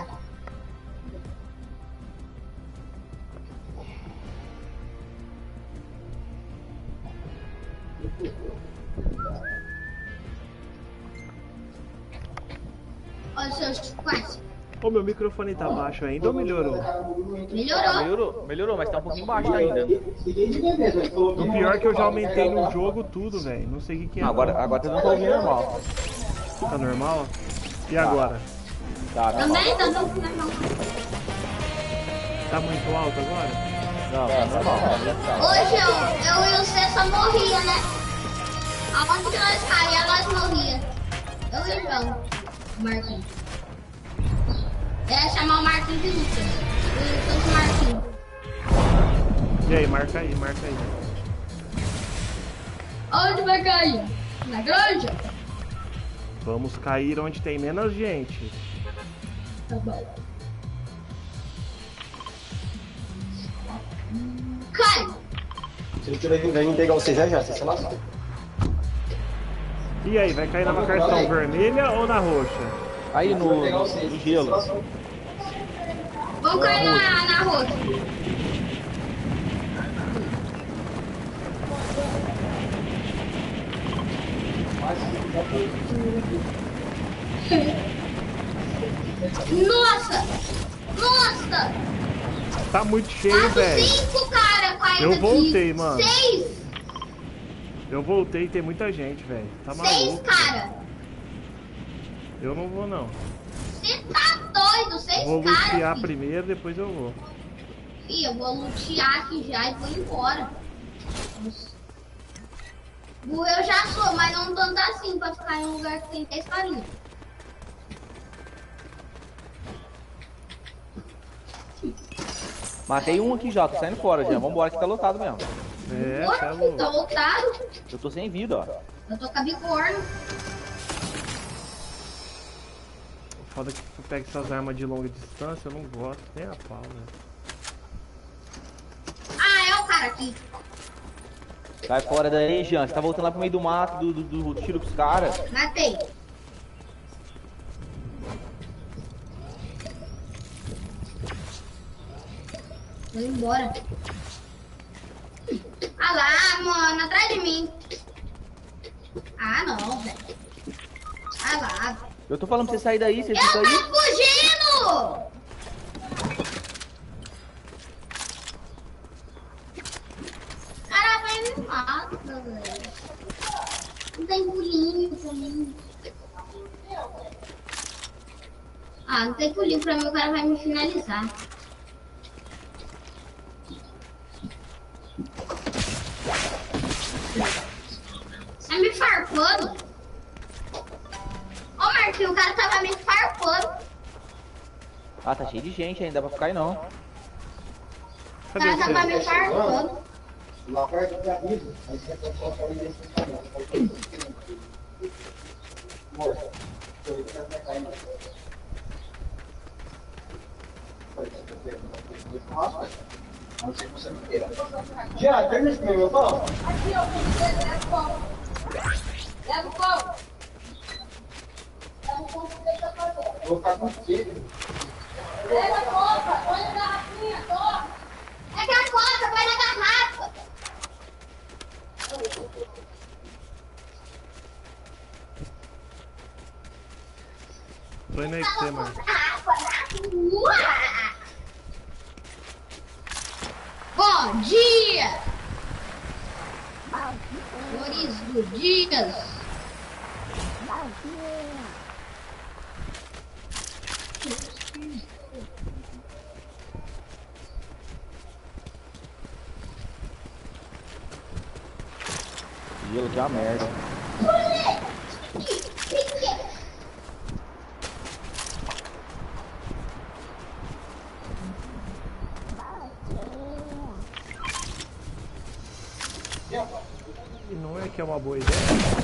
[SPEAKER 1] Olha os seus quase.
[SPEAKER 3] Ô, meu microfone tá baixo ainda ou melhorou?
[SPEAKER 1] Melhorou.
[SPEAKER 2] Melhorou, melhorou, mas tá um pouquinho baixo ainda.
[SPEAKER 3] O pior é que eu já aumentei no jogo tudo, velho. Não sei o que, que é.
[SPEAKER 2] Agora, agora tá dando pra ouvir normal.
[SPEAKER 3] Tá normal? E agora?
[SPEAKER 2] Tá, normal.
[SPEAKER 1] Também tá dando normal.
[SPEAKER 3] Tá muito alto agora?
[SPEAKER 2] Não, tá normal.
[SPEAKER 1] Hoje eu, eu e o Cê só morria, né? Aonde que nós caía, nós morria. Eu e o João. O Marquinhos. Eu ia chamar o Marquinhos de Lucas. O Lucas Marquinhos.
[SPEAKER 3] E aí, marca aí, marca aí.
[SPEAKER 1] Onde vai cair? Na granja?
[SPEAKER 3] Vamos cair onde tem menos gente.
[SPEAKER 1] Tá bom. Cai!
[SPEAKER 4] Se ele tiver vindo pegar você já já, você se lasca.
[SPEAKER 3] E aí, vai cair na marcação vermelha ou na roxa?
[SPEAKER 2] Aí no, no, no gelo.
[SPEAKER 1] Vamos cair na, na roxa. Nossa! Nossa!
[SPEAKER 3] Tá muito cheio,
[SPEAKER 1] Quatro,
[SPEAKER 3] velho.
[SPEAKER 1] cinco, cara, caindo
[SPEAKER 3] Eu
[SPEAKER 1] aqui.
[SPEAKER 3] voltei, mano.
[SPEAKER 1] Seis!
[SPEAKER 3] Eu voltei e tem muita gente, velho. Tá
[SPEAKER 1] Seis,
[SPEAKER 3] maluco.
[SPEAKER 1] cara!
[SPEAKER 3] Eu não vou, não.
[SPEAKER 1] Você tá doido? Seis
[SPEAKER 3] Vou
[SPEAKER 1] caras,
[SPEAKER 3] lutear
[SPEAKER 1] filho.
[SPEAKER 3] primeiro, depois eu vou.
[SPEAKER 1] Fih, eu vou lutear aqui já e vou embora. Nossa. Burro eu já sou, mas não tanto assim pra ficar em um lugar que tem dez carinhas.
[SPEAKER 2] Matei um aqui já, tô saindo fora já. Vambora que tá lotado mesmo.
[SPEAKER 3] É,
[SPEAKER 1] Porra,
[SPEAKER 3] tá
[SPEAKER 1] filho,
[SPEAKER 3] louco.
[SPEAKER 1] tô lotado.
[SPEAKER 2] Eu tô sem vida, ó.
[SPEAKER 1] Eu tô com a bigorna.
[SPEAKER 3] Foda que tu pega essas armas de longa distância, eu não gosto nem a pau, velho.
[SPEAKER 1] Ah, é o cara aqui.
[SPEAKER 2] Sai fora daí, Jean. Você tá voltando lá pro meio do mato, do, do, do tiro pros caras.
[SPEAKER 1] Matei. Vou embora. Ah lá, mano, atrás de mim. Ah, não, velho. Ah lá.
[SPEAKER 2] Eu tô falando pra você sair daí, você
[SPEAKER 1] Eu
[SPEAKER 2] fica
[SPEAKER 1] tô
[SPEAKER 2] aí.
[SPEAKER 1] fugindo! Cara, vai me mata, velho. Não tem pulinho pra mim. Ah, não tem pulinho pra mim, o cara vai me finalizar. Tá me farpando? Ô, Marquinhos, o cara tava me farpando.
[SPEAKER 2] Ah, tá cheio de gente ainda, dá pra ficar aí não.
[SPEAKER 1] O
[SPEAKER 3] Cadê
[SPEAKER 1] cara tava
[SPEAKER 3] você?
[SPEAKER 1] me farpando.
[SPEAKER 4] Lá perto da vida, aí você pode colocar ele desse caminho. Morta. Ele tá caindo. A não ser que você não queira. Já, termina esse meu pão?
[SPEAKER 1] Aqui, ó, leva o pão. Leva o pão. Leva o pão que você tá fazendo.
[SPEAKER 4] Vou ficar com sede.
[SPEAKER 1] Pega a copa, põe na garrafinha, toma. É que a copa, vai na garrafa.
[SPEAKER 3] Tô indo aí com você, mano.
[SPEAKER 1] Água na rua. Bom dia! Flores do Dias.
[SPEAKER 2] Gelo que é uma merda.
[SPEAKER 3] E não é que é uma boa ideia?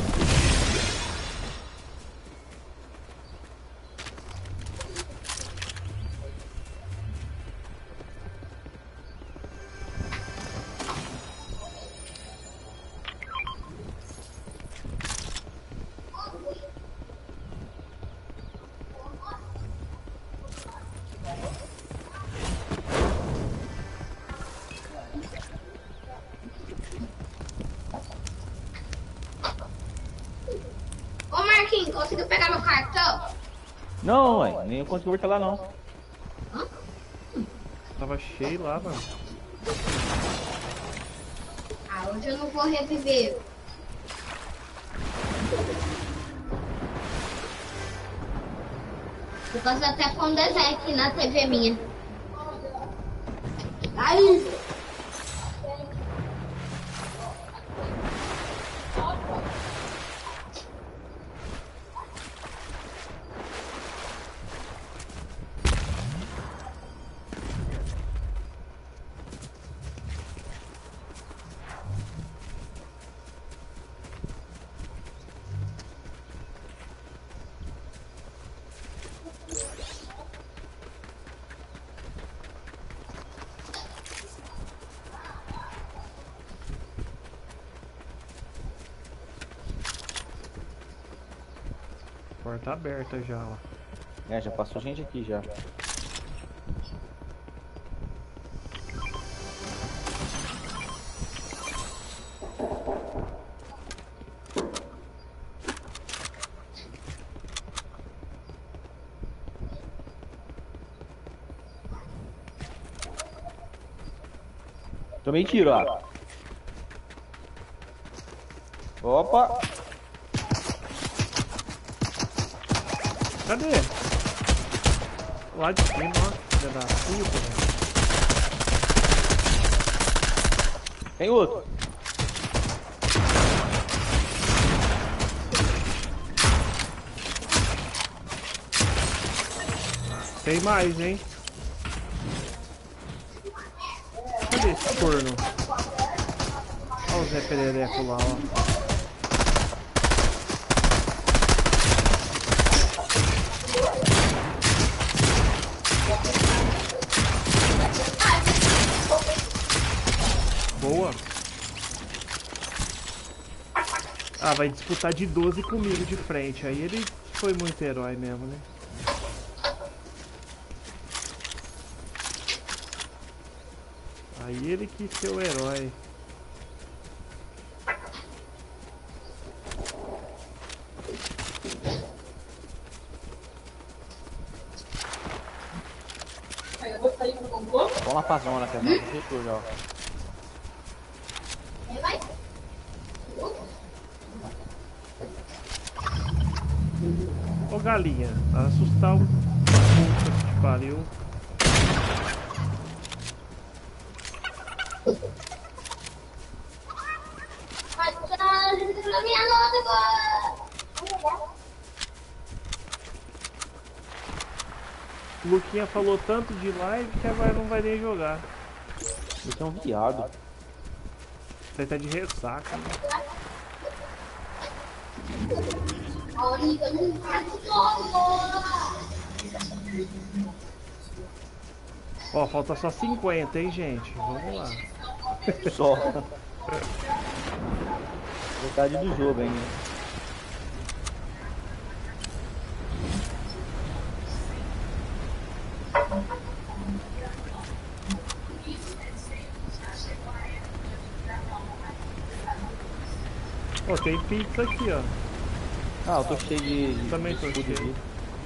[SPEAKER 1] Ô Marquinhos, conseguiu pegar meu cartão?
[SPEAKER 2] Não, ué, nem eu consegui voltar lá não.
[SPEAKER 3] Tava cheio lá, mano.
[SPEAKER 1] Ah, hoje eu não vou reviver. Por causa até com um desenho aqui na T V minha. Aí!
[SPEAKER 3] Porta aberta já, ó.
[SPEAKER 2] É, já passou gente aqui já. Tomei tiro lá. Opa!
[SPEAKER 3] Cadê? Lá de cima, ó. Filha da puta, velho.
[SPEAKER 2] Tem outro.
[SPEAKER 3] Tem mais, hein? Cadê esse corno? Olha o Zé Perereco lá, ó. Boa. Ah, vai disputar de doze comigo de frente. Aí ele foi muito herói mesmo, né? Aí ele quis ser o herói.
[SPEAKER 2] Vamos lá pra zona, que a zona fechou já.
[SPEAKER 3] Ô galinha, assustar o puta que pariu.
[SPEAKER 1] Na minha nota agora.
[SPEAKER 3] O Luquinha falou tanto de live que agora não vai nem jogar.
[SPEAKER 2] Você é um viado.
[SPEAKER 3] Você tá de ressaca, né? Ó, falta só cinquenta, hein, gente? Vamos lá.
[SPEAKER 2] Só. Metade do jogo ainda.
[SPEAKER 3] Ó, tem pizza aqui, ó.
[SPEAKER 2] Ah, eu tô cheio de... de
[SPEAKER 3] Também tô
[SPEAKER 2] escudo
[SPEAKER 3] cheio.
[SPEAKER 2] aqui.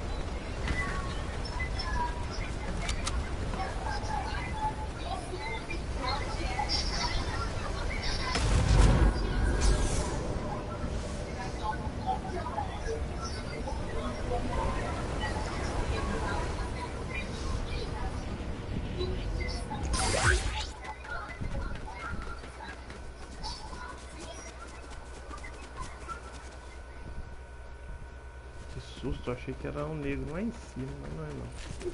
[SPEAKER 3] Que susto, eu achei que era um negro lá em cima, mas não é não.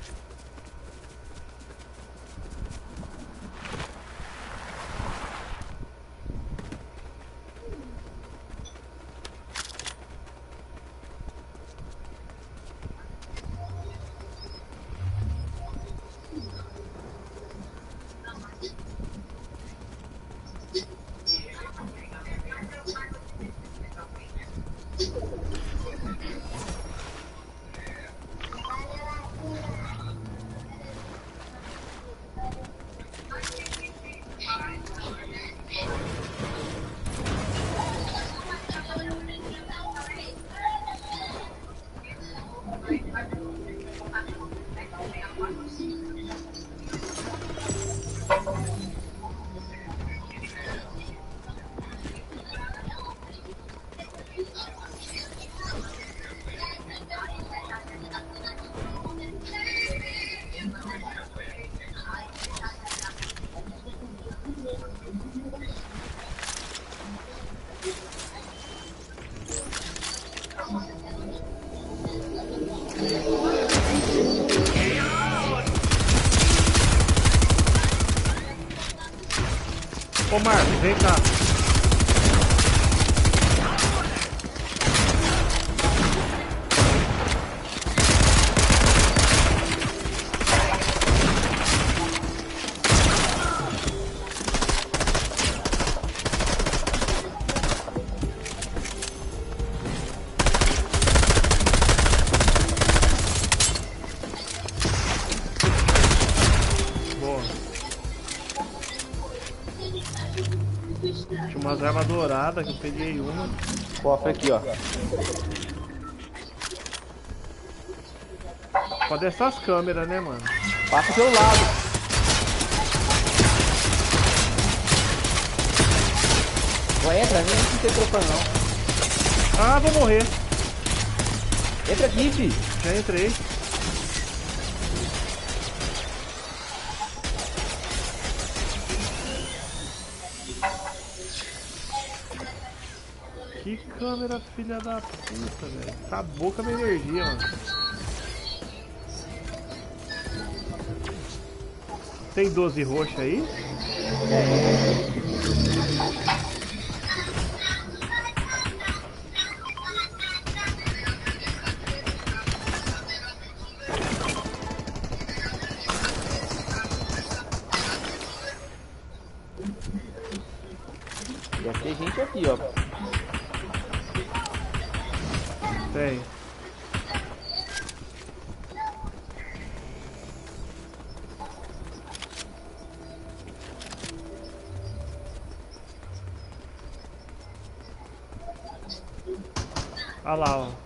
[SPEAKER 3] Ô Marcos, vem cá. armas douradas, que eu peguei uma.
[SPEAKER 2] Cofre aqui, ó.
[SPEAKER 3] Pode essas câmeras, né, mano?
[SPEAKER 2] Passa pelo lado. Vai, entra, nem não tem trocando não.
[SPEAKER 3] Ah, vou morrer.
[SPEAKER 2] Entra aqui, fi.
[SPEAKER 3] Já entrei. Que câmera, filha da puta, velho. Acabou com a minha energia, mano. Tem doze roxa aí?
[SPEAKER 2] Deve ter gente aqui, ó.
[SPEAKER 3] Tem. Olha lá, ó.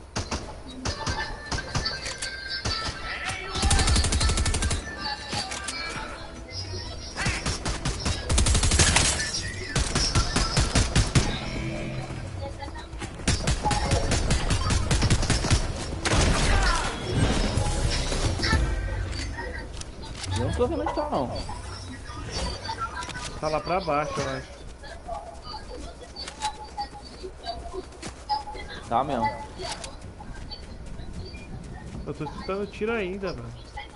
[SPEAKER 2] Eu não tô vendo onde tá, não.
[SPEAKER 3] Tá lá pra baixo, eu acho.
[SPEAKER 2] Tá mesmo.
[SPEAKER 3] Eu tô escutando tiro ainda, mano.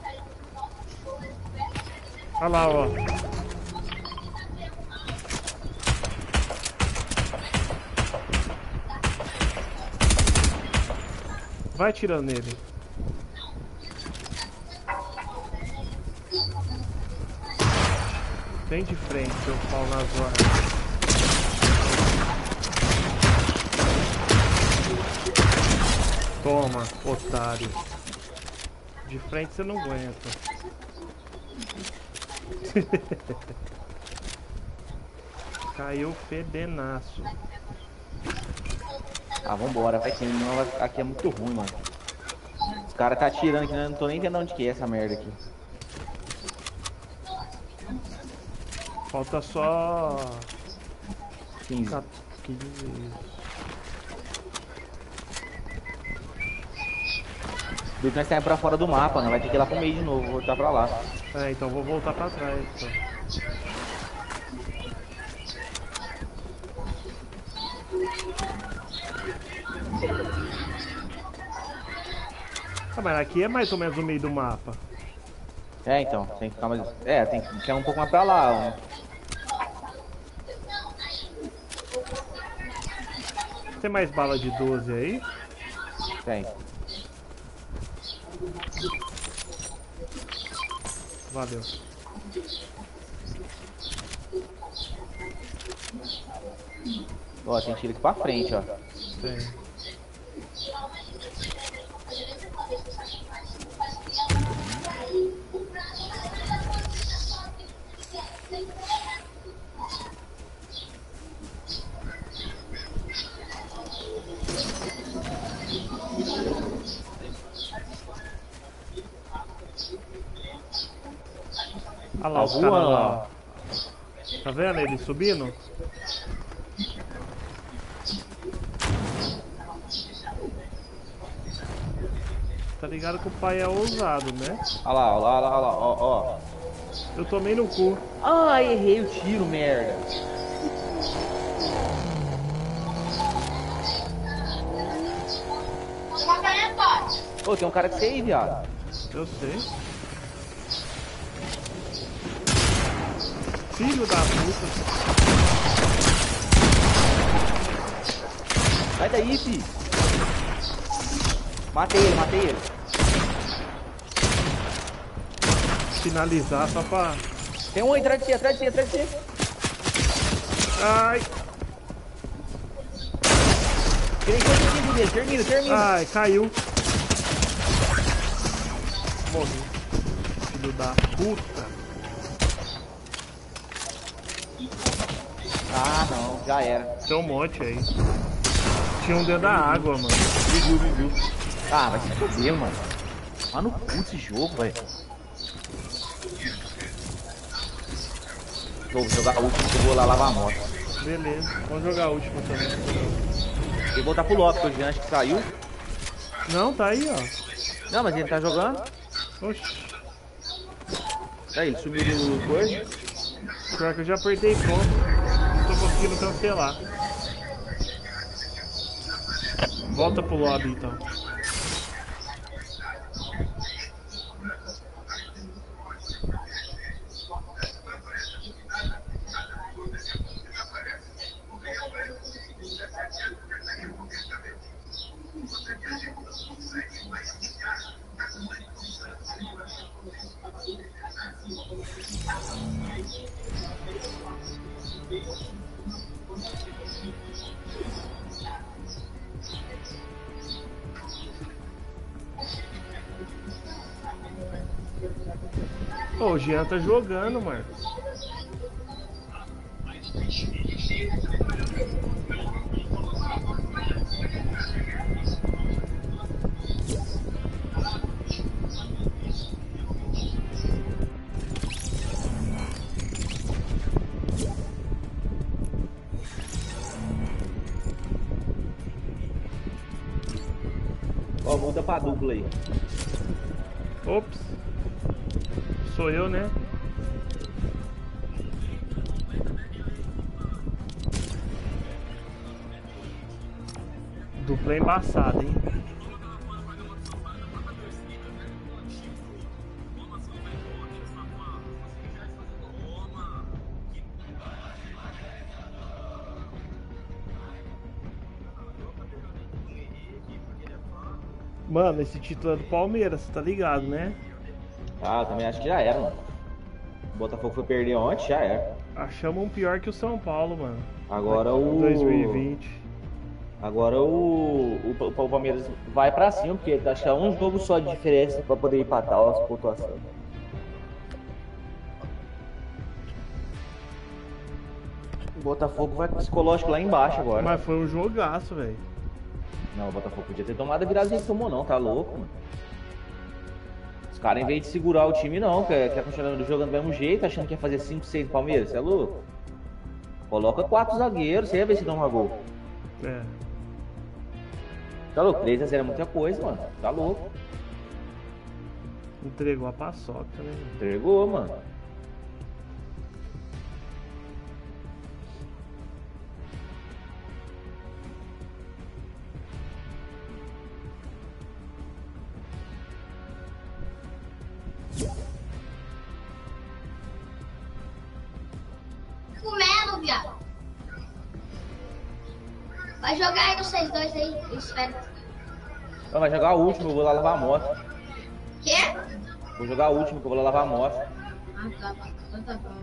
[SPEAKER 3] Olha lá, ó. Vai tirando nele. Vem de frente, seu pau nas horas. Toma, otário. De frente você não aguenta. Caiu fedenaço.
[SPEAKER 2] Ah, vambora, vai que não, vai- aqui é muito ruim, mano. Os caras tá atirando aqui, né? Eu não tô nem entendendo onde que é essa merda aqui.
[SPEAKER 3] Falta só
[SPEAKER 2] quinze.
[SPEAKER 3] quinze.
[SPEAKER 2] Depois nós saímos pra fora do mapa, né? Vai ter que ir lá pro meio de novo, voltar pra lá.
[SPEAKER 3] É, então vou voltar pra trás. Então. Ah, mas aqui é mais ou menos o meio do mapa.
[SPEAKER 2] É, então, tem que ficar mais. É, tem que ficar um pouco mais pra lá, ó.
[SPEAKER 3] Tem mais bala de doze aí?
[SPEAKER 2] Tem.
[SPEAKER 3] Valeu.
[SPEAKER 2] Ó, tem tiro aqui pra frente, ó.
[SPEAKER 3] Tem. Olha lá,
[SPEAKER 2] Tá
[SPEAKER 3] os caras
[SPEAKER 2] voando
[SPEAKER 3] lá.
[SPEAKER 2] lá.
[SPEAKER 3] Tá vendo ele subindo? Tá ligado que o pai é ousado, né?
[SPEAKER 2] Olha lá, olha lá, olha lá, ó, ó.
[SPEAKER 3] Eu tomei no cu.
[SPEAKER 2] Ah, errei o tiro, merda. Ô, tem um cara que você aí, viado.
[SPEAKER 3] Eu sei. Filho da puta.
[SPEAKER 2] Sai daí, fi. Matei ele, matei ele.
[SPEAKER 3] Finalizar só pra...
[SPEAKER 2] Tem um aí atrás de você, atrás de você, atrás de você.
[SPEAKER 3] Ai,
[SPEAKER 2] Tirei dois dele, termina, termina.
[SPEAKER 3] ai, caiu. Morri. Filho da puta.
[SPEAKER 2] Ah, não, já era.
[SPEAKER 3] Tem um monte aí. Tinha um dentro da água, mano.
[SPEAKER 2] Viu, viu, viu. Ah, vai se foder, mano. Lá no cu esse jogo, velho. Vou jogar a última que eu vou lá lavar a moto.
[SPEAKER 3] Beleza, vamos jogar a última também.
[SPEAKER 2] E voltar pro Lopes, que o Jean acho que saiu.
[SPEAKER 3] Não, tá aí, ó.
[SPEAKER 2] Não, mas ele tá jogando.
[SPEAKER 3] Oxi.
[SPEAKER 2] Tá aí, ele sumiu do coisa.
[SPEAKER 3] Pior que eu já apertei ponto. Não tô conseguindo cancelar. Volta pro lobby então. Pô, o Jean tá jogando, mano.
[SPEAKER 2] Ó, muda pra dupla aí.
[SPEAKER 3] Ops. Sou eu, né? Dupla é embaçada, hein? Mano, esse título é do Palmeiras, você tá ligado, né?
[SPEAKER 2] Ah, eu também acho que já era, mano. O Botafogo foi perder ontem, já era.
[SPEAKER 3] Achamos um pior que o São Paulo, mano.
[SPEAKER 2] Agora o...
[SPEAKER 3] dois mil e vinte.
[SPEAKER 2] Agora o... o, o Palmeiras vai pra cima, porque acho que é um jogo só de diferença pra poder empatar as pontuações. O Botafogo vai com o psicológico lá embaixo agora.
[SPEAKER 3] Mas foi um jogaço, velho.
[SPEAKER 2] Não, o Botafogo podia ter tomado a virada que tomou não, tá louco, mano. Os caras, em vez de segurar o time, não, quer, quer continuar jogando do mesmo jeito, achando que ia fazer cinco, seis do Palmeiras, você é louco? Coloca quatro zagueiros, você ia ver se toma gol.
[SPEAKER 3] É.
[SPEAKER 2] Tá louco? três a zero é muita coisa, mano. Tá louco.
[SPEAKER 3] Entregou a paçoca, né?
[SPEAKER 2] Entregou, mano.
[SPEAKER 1] Comendo, viado. Vai jogar aí vocês dois aí, eu espero.
[SPEAKER 2] Não, vai jogar o último, eu vou lá lavar a moto.
[SPEAKER 1] Quê?
[SPEAKER 2] Vou jogar o último, que eu vou lá lavar a moto.
[SPEAKER 1] Ah, tá. Então tá bom.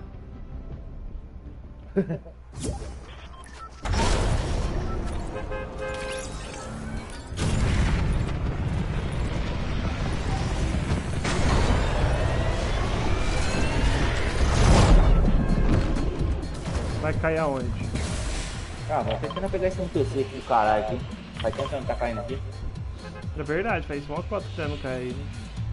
[SPEAKER 3] Vai cair aonde?
[SPEAKER 2] Ah, vamos tentando pegar esse M T C aqui do caralho aqui. Vai tentando, tá caindo aqui.
[SPEAKER 3] É verdade, faz mó quatro que não cai aí, né?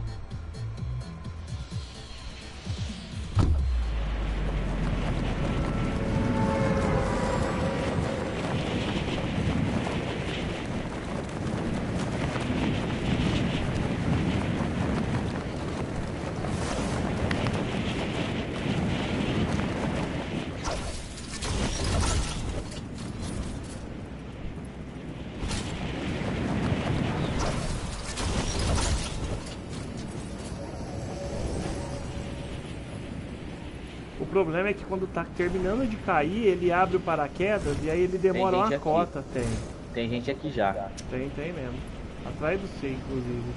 [SPEAKER 3] O problema é que quando tá terminando de cair, ele abre o paraquedas e aí ele demora uma
[SPEAKER 2] aqui.
[SPEAKER 3] cota. Tem.
[SPEAKER 2] Tem gente aqui já.
[SPEAKER 3] Tem, tem mesmo. Atrás do C, inclusive.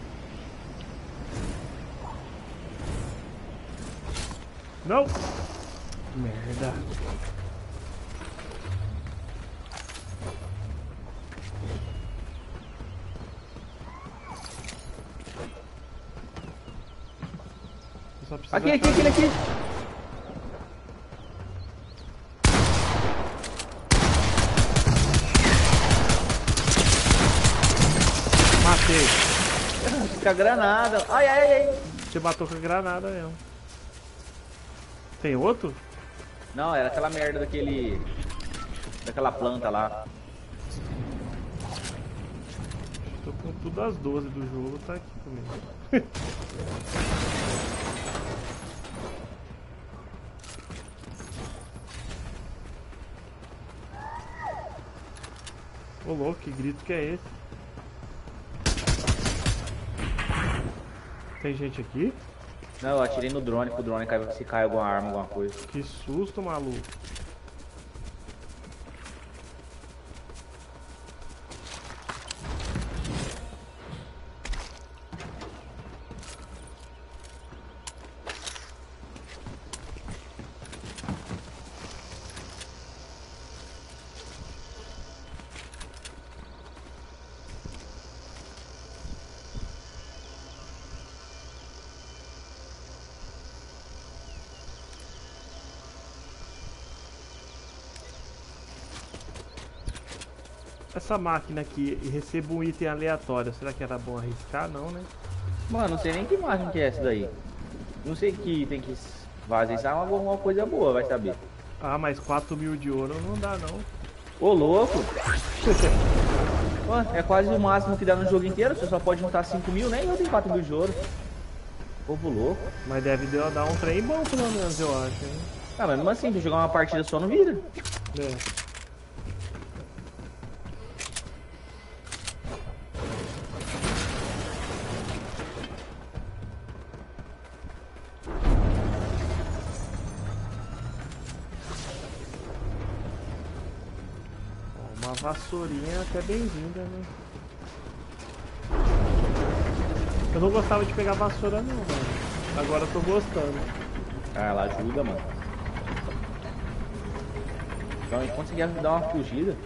[SPEAKER 3] Não! Merda. Eu só preciso
[SPEAKER 2] Aqui, aqui,
[SPEAKER 3] achar-
[SPEAKER 2] aqui, aqui.
[SPEAKER 3] Matei.
[SPEAKER 2] Fica granada. Ai, ai, ai.
[SPEAKER 3] Você matou com a granada mesmo. Tem outro?
[SPEAKER 2] Não, era aquela merda daquele... Daquela planta lá.
[SPEAKER 3] Tô com tudo às doze do jogo, tá aqui comigo. Ô louco, que grito que é esse? Tem gente aqui?
[SPEAKER 2] Não, eu atirei no drone, pro drone cai, se cai alguma arma, alguma coisa.
[SPEAKER 3] Que susto, maluco. Essa máquina aqui e recebo um item aleatório, será que era bom arriscar? Não, né?
[SPEAKER 2] Mano, não sei nem que imagem que é essa daí. Não sei que tem que fazer isso, é uma, uma coisa boa, vai saber.
[SPEAKER 3] Ah, mas quatro mil de ouro não dá não.
[SPEAKER 2] Ô, louco! Mano, é quase o máximo que dá no jogo inteiro, você só pode juntar cinco mil, nem eu tenho quatro mil de ouro. Povo louco.
[SPEAKER 3] Mas deve dar um trem bom pelo menos, eu acho, hein?
[SPEAKER 2] Ah, mas mesmo assim, se jogar uma partida só não vira.
[SPEAKER 3] É. Uma vassourinha até bem-vinda, né? Eu não gostava de pegar vassoura não, mano. Agora eu tô gostando.
[SPEAKER 2] Ah, ela ajuda, mano. Então, a gente conseguia dar uma fugida.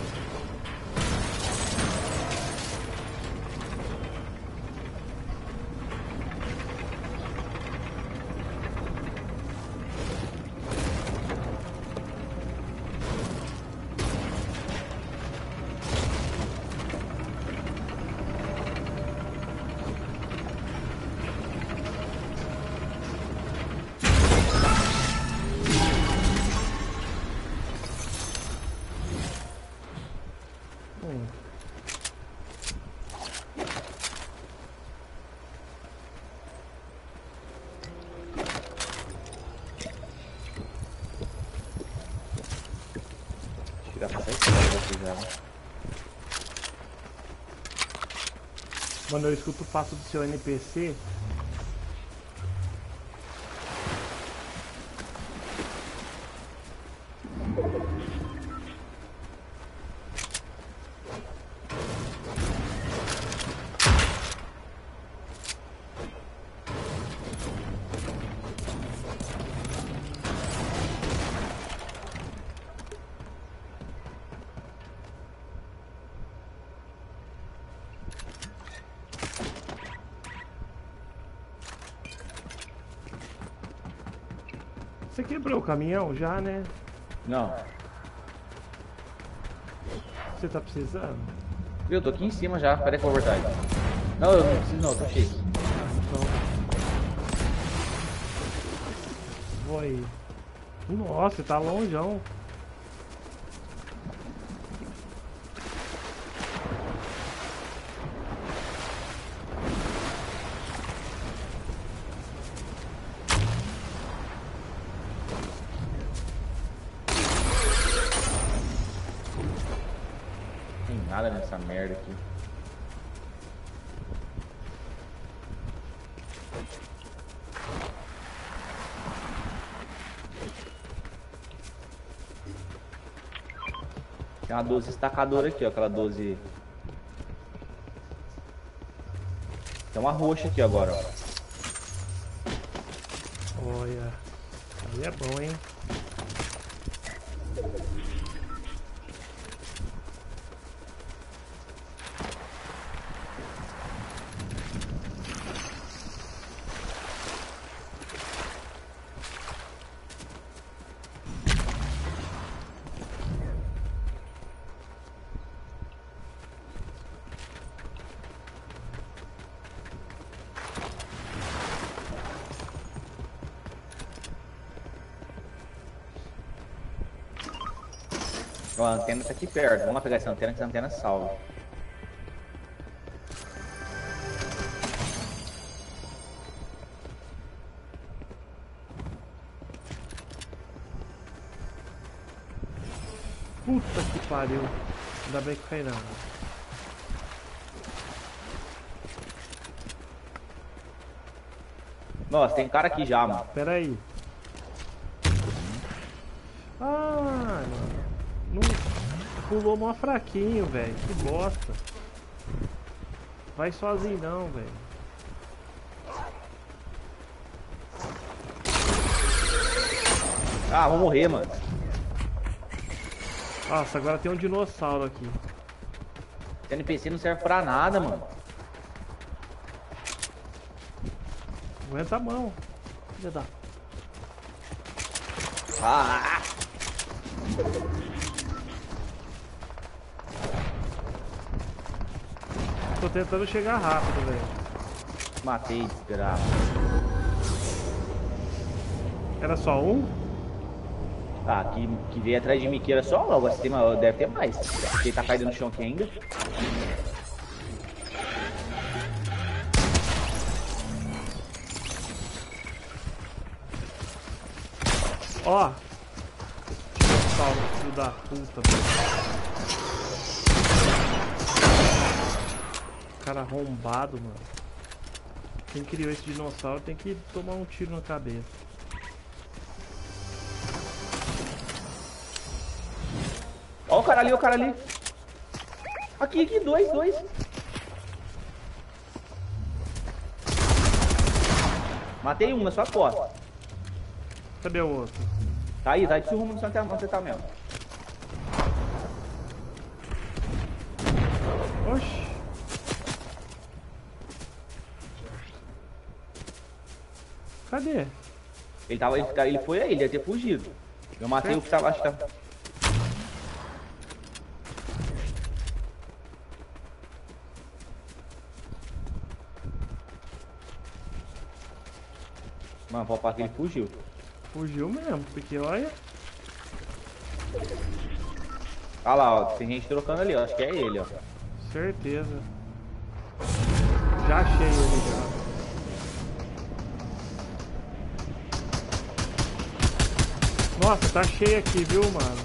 [SPEAKER 3] Quando eu escuto o passo do seu N P C, você quebrou o caminhão já, né?
[SPEAKER 2] Não.
[SPEAKER 3] Você tá precisando?
[SPEAKER 2] Eu tô aqui em cima já, peraí que eu vou voltar aí. Não, eu não preciso não, tô cheio.
[SPEAKER 3] Então... Vou aí. Nossa, tá longeão.
[SPEAKER 2] Nada nessa merda aqui. Tem uma doze estacadora aqui, ó, aquela doze. Tem uma roxa aqui agora, ó.
[SPEAKER 3] Olha, aí é bom, hein?
[SPEAKER 2] Ó, a antena tá aqui perto. Vamos lá pegar essa antena, que essa antena salva.
[SPEAKER 3] Puta que pariu. Ainda bem que cai não.
[SPEAKER 2] Nossa, tem cara aqui já, mano.
[SPEAKER 3] Pera aí. Ah, mano. Não... Pulou mó fraquinho, velho. Que bosta. Vai sozinho não, velho.
[SPEAKER 2] Ah, vou morrer, mano.
[SPEAKER 3] Nossa, agora tem um dinossauro aqui.
[SPEAKER 2] Esse N P C não serve pra nada, mano.
[SPEAKER 3] Aguenta a mão. Filha da...
[SPEAKER 2] Ah!
[SPEAKER 3] Tô tentando chegar rápido, velho.
[SPEAKER 2] Matei, desesperado.
[SPEAKER 3] Era só um?
[SPEAKER 2] Ah, que, que veio atrás de mim que era só um, agora tem, deve ter mais. Porque ele tá caído no chão aqui ainda.
[SPEAKER 3] Ó! Dinossauro, filho da puta, velho. Cara arrombado, mano. Quem criou esse dinossauro tem que tomar um tiro na cabeça.
[SPEAKER 2] Ó o cara ali, o cara ali. Aqui, aqui, dois, dois. Matei um na sua costa.
[SPEAKER 3] Cadê o outro?
[SPEAKER 2] Tá aí, tá aí de rumo onde você tá mesmo.
[SPEAKER 3] Oxi. Cadê?
[SPEAKER 2] Ele tava, ele, ele foi aí, ele ia ter fugido. Eu matei o que tava, acho que tava... Mano, pode falar que ele fugiu.
[SPEAKER 3] Fugiu mesmo, porque olha.
[SPEAKER 2] Olha lá, ó, tem gente trocando ali, ó. Acho que é ele, ó.
[SPEAKER 3] Certeza. Já achei ele já. Nossa, tá cheio aqui, viu, mano?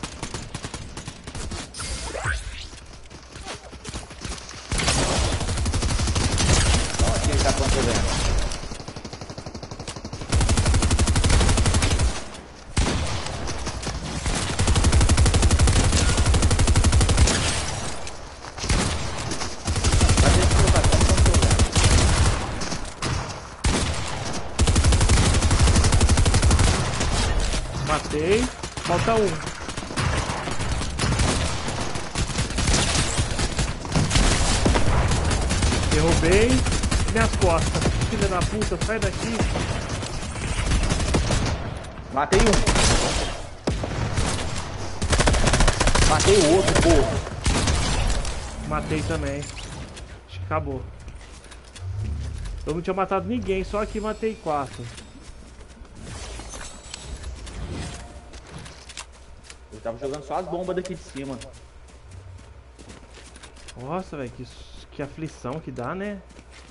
[SPEAKER 2] Olha que ele tá controlando.
[SPEAKER 3] Matei. Falta um. Derrubei. Minhas costas. Filha da puta, sai daqui.
[SPEAKER 2] Matei um. Matei o outro, porra.
[SPEAKER 3] Matei também. Acho que acabou. Eu não tinha matado ninguém, só aqui matei quatro.
[SPEAKER 2] Eu tava jogando só as bombas daqui de cima.
[SPEAKER 3] Nossa, velho, que, que aflição que dá, né?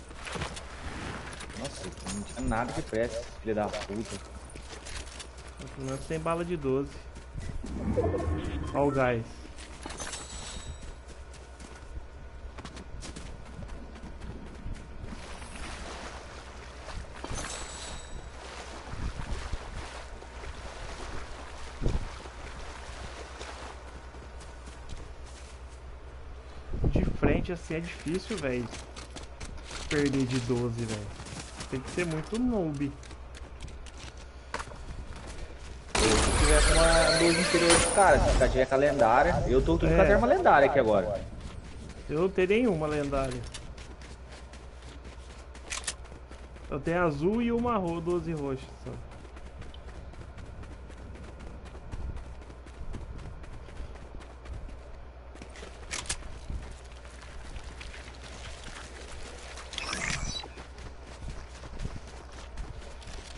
[SPEAKER 2] Nossa, não tinha nada que preste, filha da puta.
[SPEAKER 3] Pelo menos tem bala de doze. Olha o gás. De frente assim é difícil, velho. Perder de doze, velho. Tem que ser muito noob.
[SPEAKER 2] Se tiver com uma doze inferior de cara, se o cara tiver com a lendária, eu tô tudo
[SPEAKER 3] É.
[SPEAKER 2] com a arma lendária aqui agora.
[SPEAKER 3] Eu não tenho nenhuma lendária. Eu tenho azul e uma ro doze roxas só.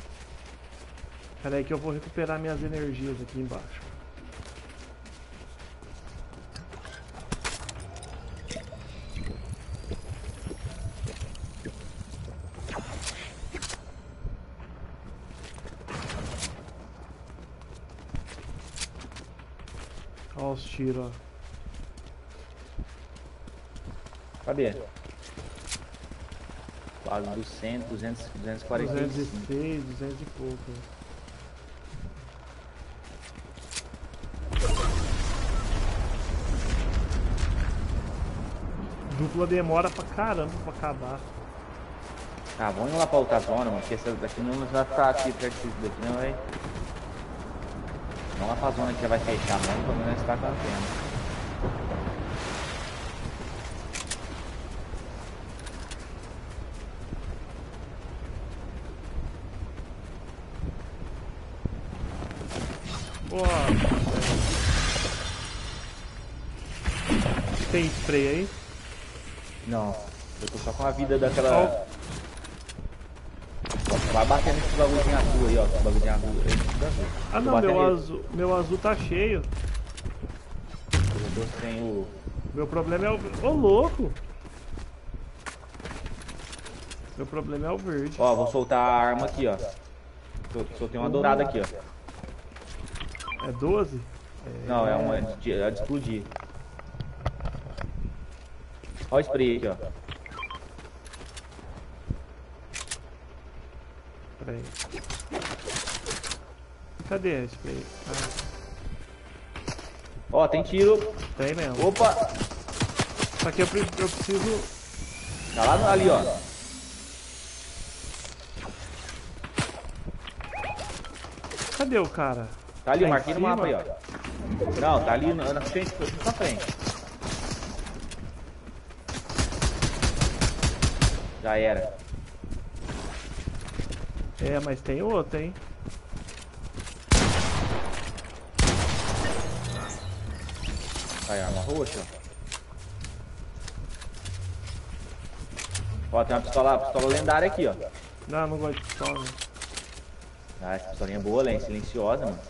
[SPEAKER 3] Pera aí que eu vou recuperar minhas energias aqui embaixo. Ó os tiros, ó.
[SPEAKER 2] Cadê? Quase dos cem, duzentos, duzentos e quarenta e cinco.
[SPEAKER 3] duzentos e seis, duzentos e pouco. Dupla demora pra caramba pra acabar.
[SPEAKER 2] Ah, vamos ir lá pra outra zona, mano, porque essa daqui não vai ficar aqui perto daqui, não vai. Vamos lá pra zona que já vai fechar mesmo, pelo menos tá campendo.
[SPEAKER 3] Tem spray aí?
[SPEAKER 2] Não, eu tô só com a vida daquela... Vai bater nesse bagulhinho azul aí, ó, esse bagulhinho azul aí.
[SPEAKER 3] Ah não, meu azul, meu azul tá cheio.
[SPEAKER 2] Eu tô sem o...
[SPEAKER 3] Meu problema é o... Ô, louco! Meu problema é o verde.
[SPEAKER 2] Ó, vou soltar a arma aqui, ó. Soltei uma dourada aqui, ó.
[SPEAKER 3] É doze?
[SPEAKER 2] Não, é uma de, é de explodir. Ó o spray aqui, ó.
[SPEAKER 3] Peraí. Cadê o spray? Ah.
[SPEAKER 2] Ó, tem tiro.
[SPEAKER 3] Tem mesmo.
[SPEAKER 2] Opa!
[SPEAKER 3] Só que eu, pre- eu preciso...
[SPEAKER 2] Tá lá no- ali, ó.
[SPEAKER 3] Cadê o cara?
[SPEAKER 2] Tá ali,
[SPEAKER 3] Tá em
[SPEAKER 2] marquei no
[SPEAKER 3] cima?
[SPEAKER 2] mapa aí, ó. Não, tá ali na na frente, na frente. Já era.
[SPEAKER 3] É, mas tem outro, hein?
[SPEAKER 2] Aí, arma roxa. Ó, tem uma pistola, pistola lendária aqui, ó.
[SPEAKER 3] Não, não gosto de pistola, não.
[SPEAKER 2] Ah, essa pistolinha é boa, é silenciosa, mano.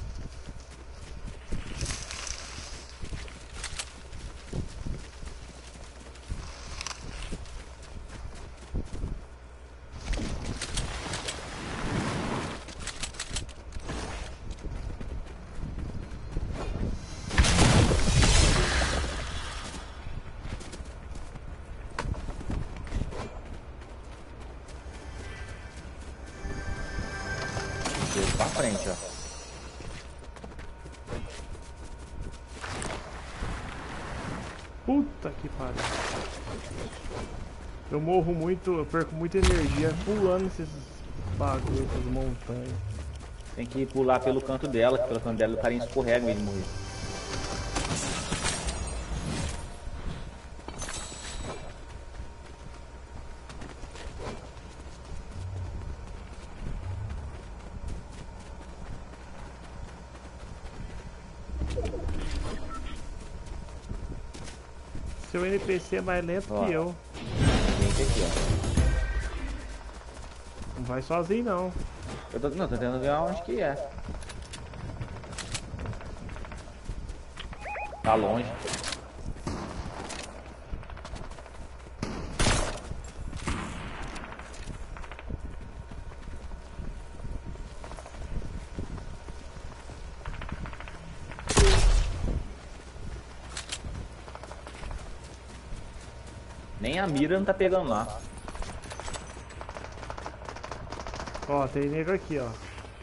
[SPEAKER 2] Pra frente, ó.
[SPEAKER 3] Puta que pariu. Eu morro muito, eu perco muita energia pulando esses bagulhos, essas montanhas.
[SPEAKER 2] Tem que pular pelo canto dela, que pelo canto dela o carinha escorrega ele morrer.
[SPEAKER 3] Seu N P C é mais lento
[SPEAKER 2] Ó.
[SPEAKER 3] que eu.
[SPEAKER 2] Tem aqui, ó.
[SPEAKER 3] Não vai sozinho não.
[SPEAKER 2] Eu tô, não, tô tentando ver onde que é. Tá longe. Nem a mira não tá pegando lá.
[SPEAKER 3] Ó, tem nego aqui, ó.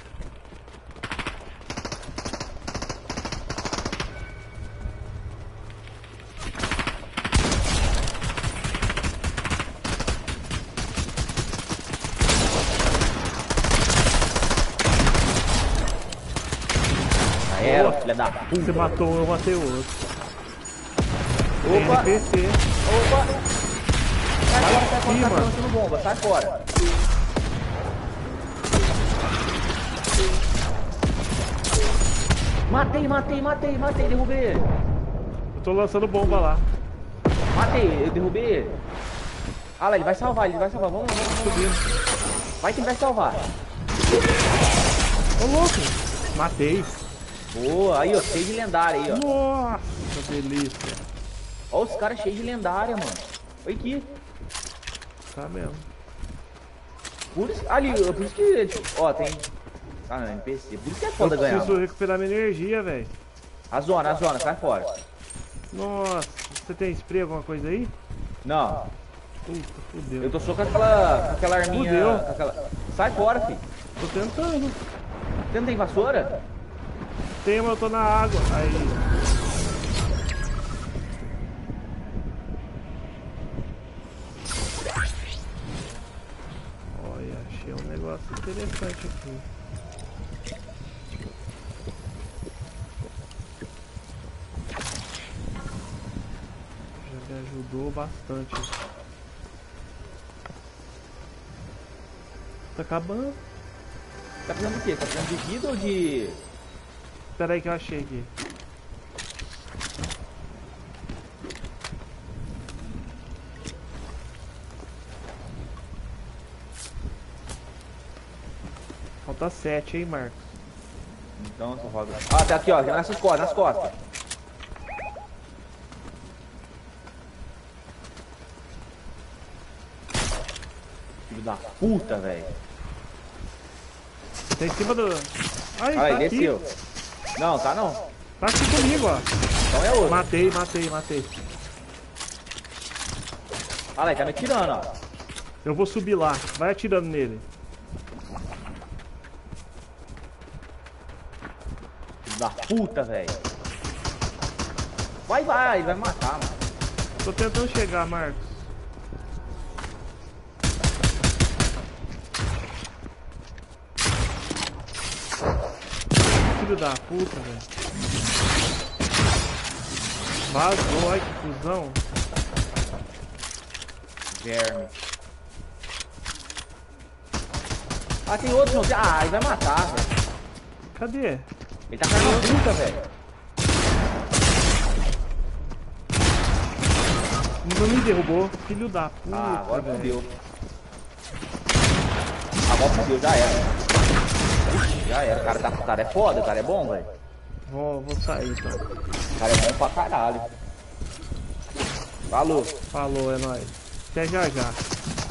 [SPEAKER 2] Já era, filha da puta.
[SPEAKER 3] Você matou um, eu matei o outro. Tem
[SPEAKER 2] Opa!
[SPEAKER 3] N P C.
[SPEAKER 2] Opa! Sai fora, sai fora,
[SPEAKER 3] Ih,
[SPEAKER 2] tá
[SPEAKER 3] mano.
[SPEAKER 2] lançando bomba, sai fora. Matei, matei, matei, matei, derrubei ele.
[SPEAKER 3] Eu tô lançando bomba lá.
[SPEAKER 2] Matei, eu derrubei ele. Ah lá, ele vai salvar, ele vai salvar. Vamos, vamos, vamos.
[SPEAKER 3] Subindo.
[SPEAKER 2] Vai que ele vai salvar.
[SPEAKER 3] Ô, louco. Matei.
[SPEAKER 2] Boa, aí ó, cheio de lendária aí, ó.
[SPEAKER 3] Nossa, delícia.
[SPEAKER 2] Ó os caras cheios de lendária, mano. Olha aqui.
[SPEAKER 3] Tá mesmo.
[SPEAKER 2] Por isso, ali, por isso que, ó, tem... Ah, não, N P C. Por isso que é
[SPEAKER 3] Eu
[SPEAKER 2] foda ganhar,
[SPEAKER 3] preciso
[SPEAKER 2] mano.
[SPEAKER 3] recuperar minha energia, velho.
[SPEAKER 2] A zona, a zona, sai fora.
[SPEAKER 3] Nossa, você tem spray, alguma coisa aí?
[SPEAKER 2] Não,
[SPEAKER 3] Puta, fudeu.
[SPEAKER 2] eu tô só com aquela, com aquela arminha.
[SPEAKER 3] Fudeu.
[SPEAKER 2] Com aquela... Sai fora, filho.
[SPEAKER 3] Tô tentando.
[SPEAKER 2] Você não tem vassoura?
[SPEAKER 3] Tem, mas eu tô na água. Aí. Olha, achei um negócio interessante aqui. Já me ajudou bastante. Tá acabando.
[SPEAKER 2] Tá precisando do quê? Tá precisando de vida ou de...
[SPEAKER 3] Espera aí que eu achei aqui. Falta sete, hein, Marcos?
[SPEAKER 2] Então, essa roda... Ah, tá aqui, ó. Nessas costas, nas costas. Filho da puta, velho.
[SPEAKER 3] Tá em cima do... Ai,
[SPEAKER 2] Aí,
[SPEAKER 3] tá
[SPEAKER 2] desceu.
[SPEAKER 3] aqui.
[SPEAKER 2] Não, tá não.
[SPEAKER 3] Tá aqui comigo, ó.
[SPEAKER 2] Então é outro.
[SPEAKER 3] Matei, matei, matei.
[SPEAKER 2] Olha lá, ele tá me atirando, ó.
[SPEAKER 3] Eu vou subir lá. Vai atirando nele.
[SPEAKER 2] Filho da puta, velho. Vai, vai, ele vai me matar, mano.
[SPEAKER 3] Tô tentando chegar, Marcos. Filho da puta, velho. Vazou, ai que cuzão.
[SPEAKER 2] Verme. Ah, tem outro, não. Ah, ele vai matar, velho.
[SPEAKER 3] Cadê?
[SPEAKER 2] Ele tá caindo na puta, velho.
[SPEAKER 3] Não me derrubou. Filho da puta,
[SPEAKER 2] Ah, agora
[SPEAKER 3] velho.
[SPEAKER 2] fodeu. Agora fodeu, já era. Já era, o cara, tá, o cara é foda, o cara é bom, velho.
[SPEAKER 3] Vou, vou sair, então.
[SPEAKER 2] O cara é bom pra caralho. Falou.
[SPEAKER 3] Falou, é nóis. Até já já.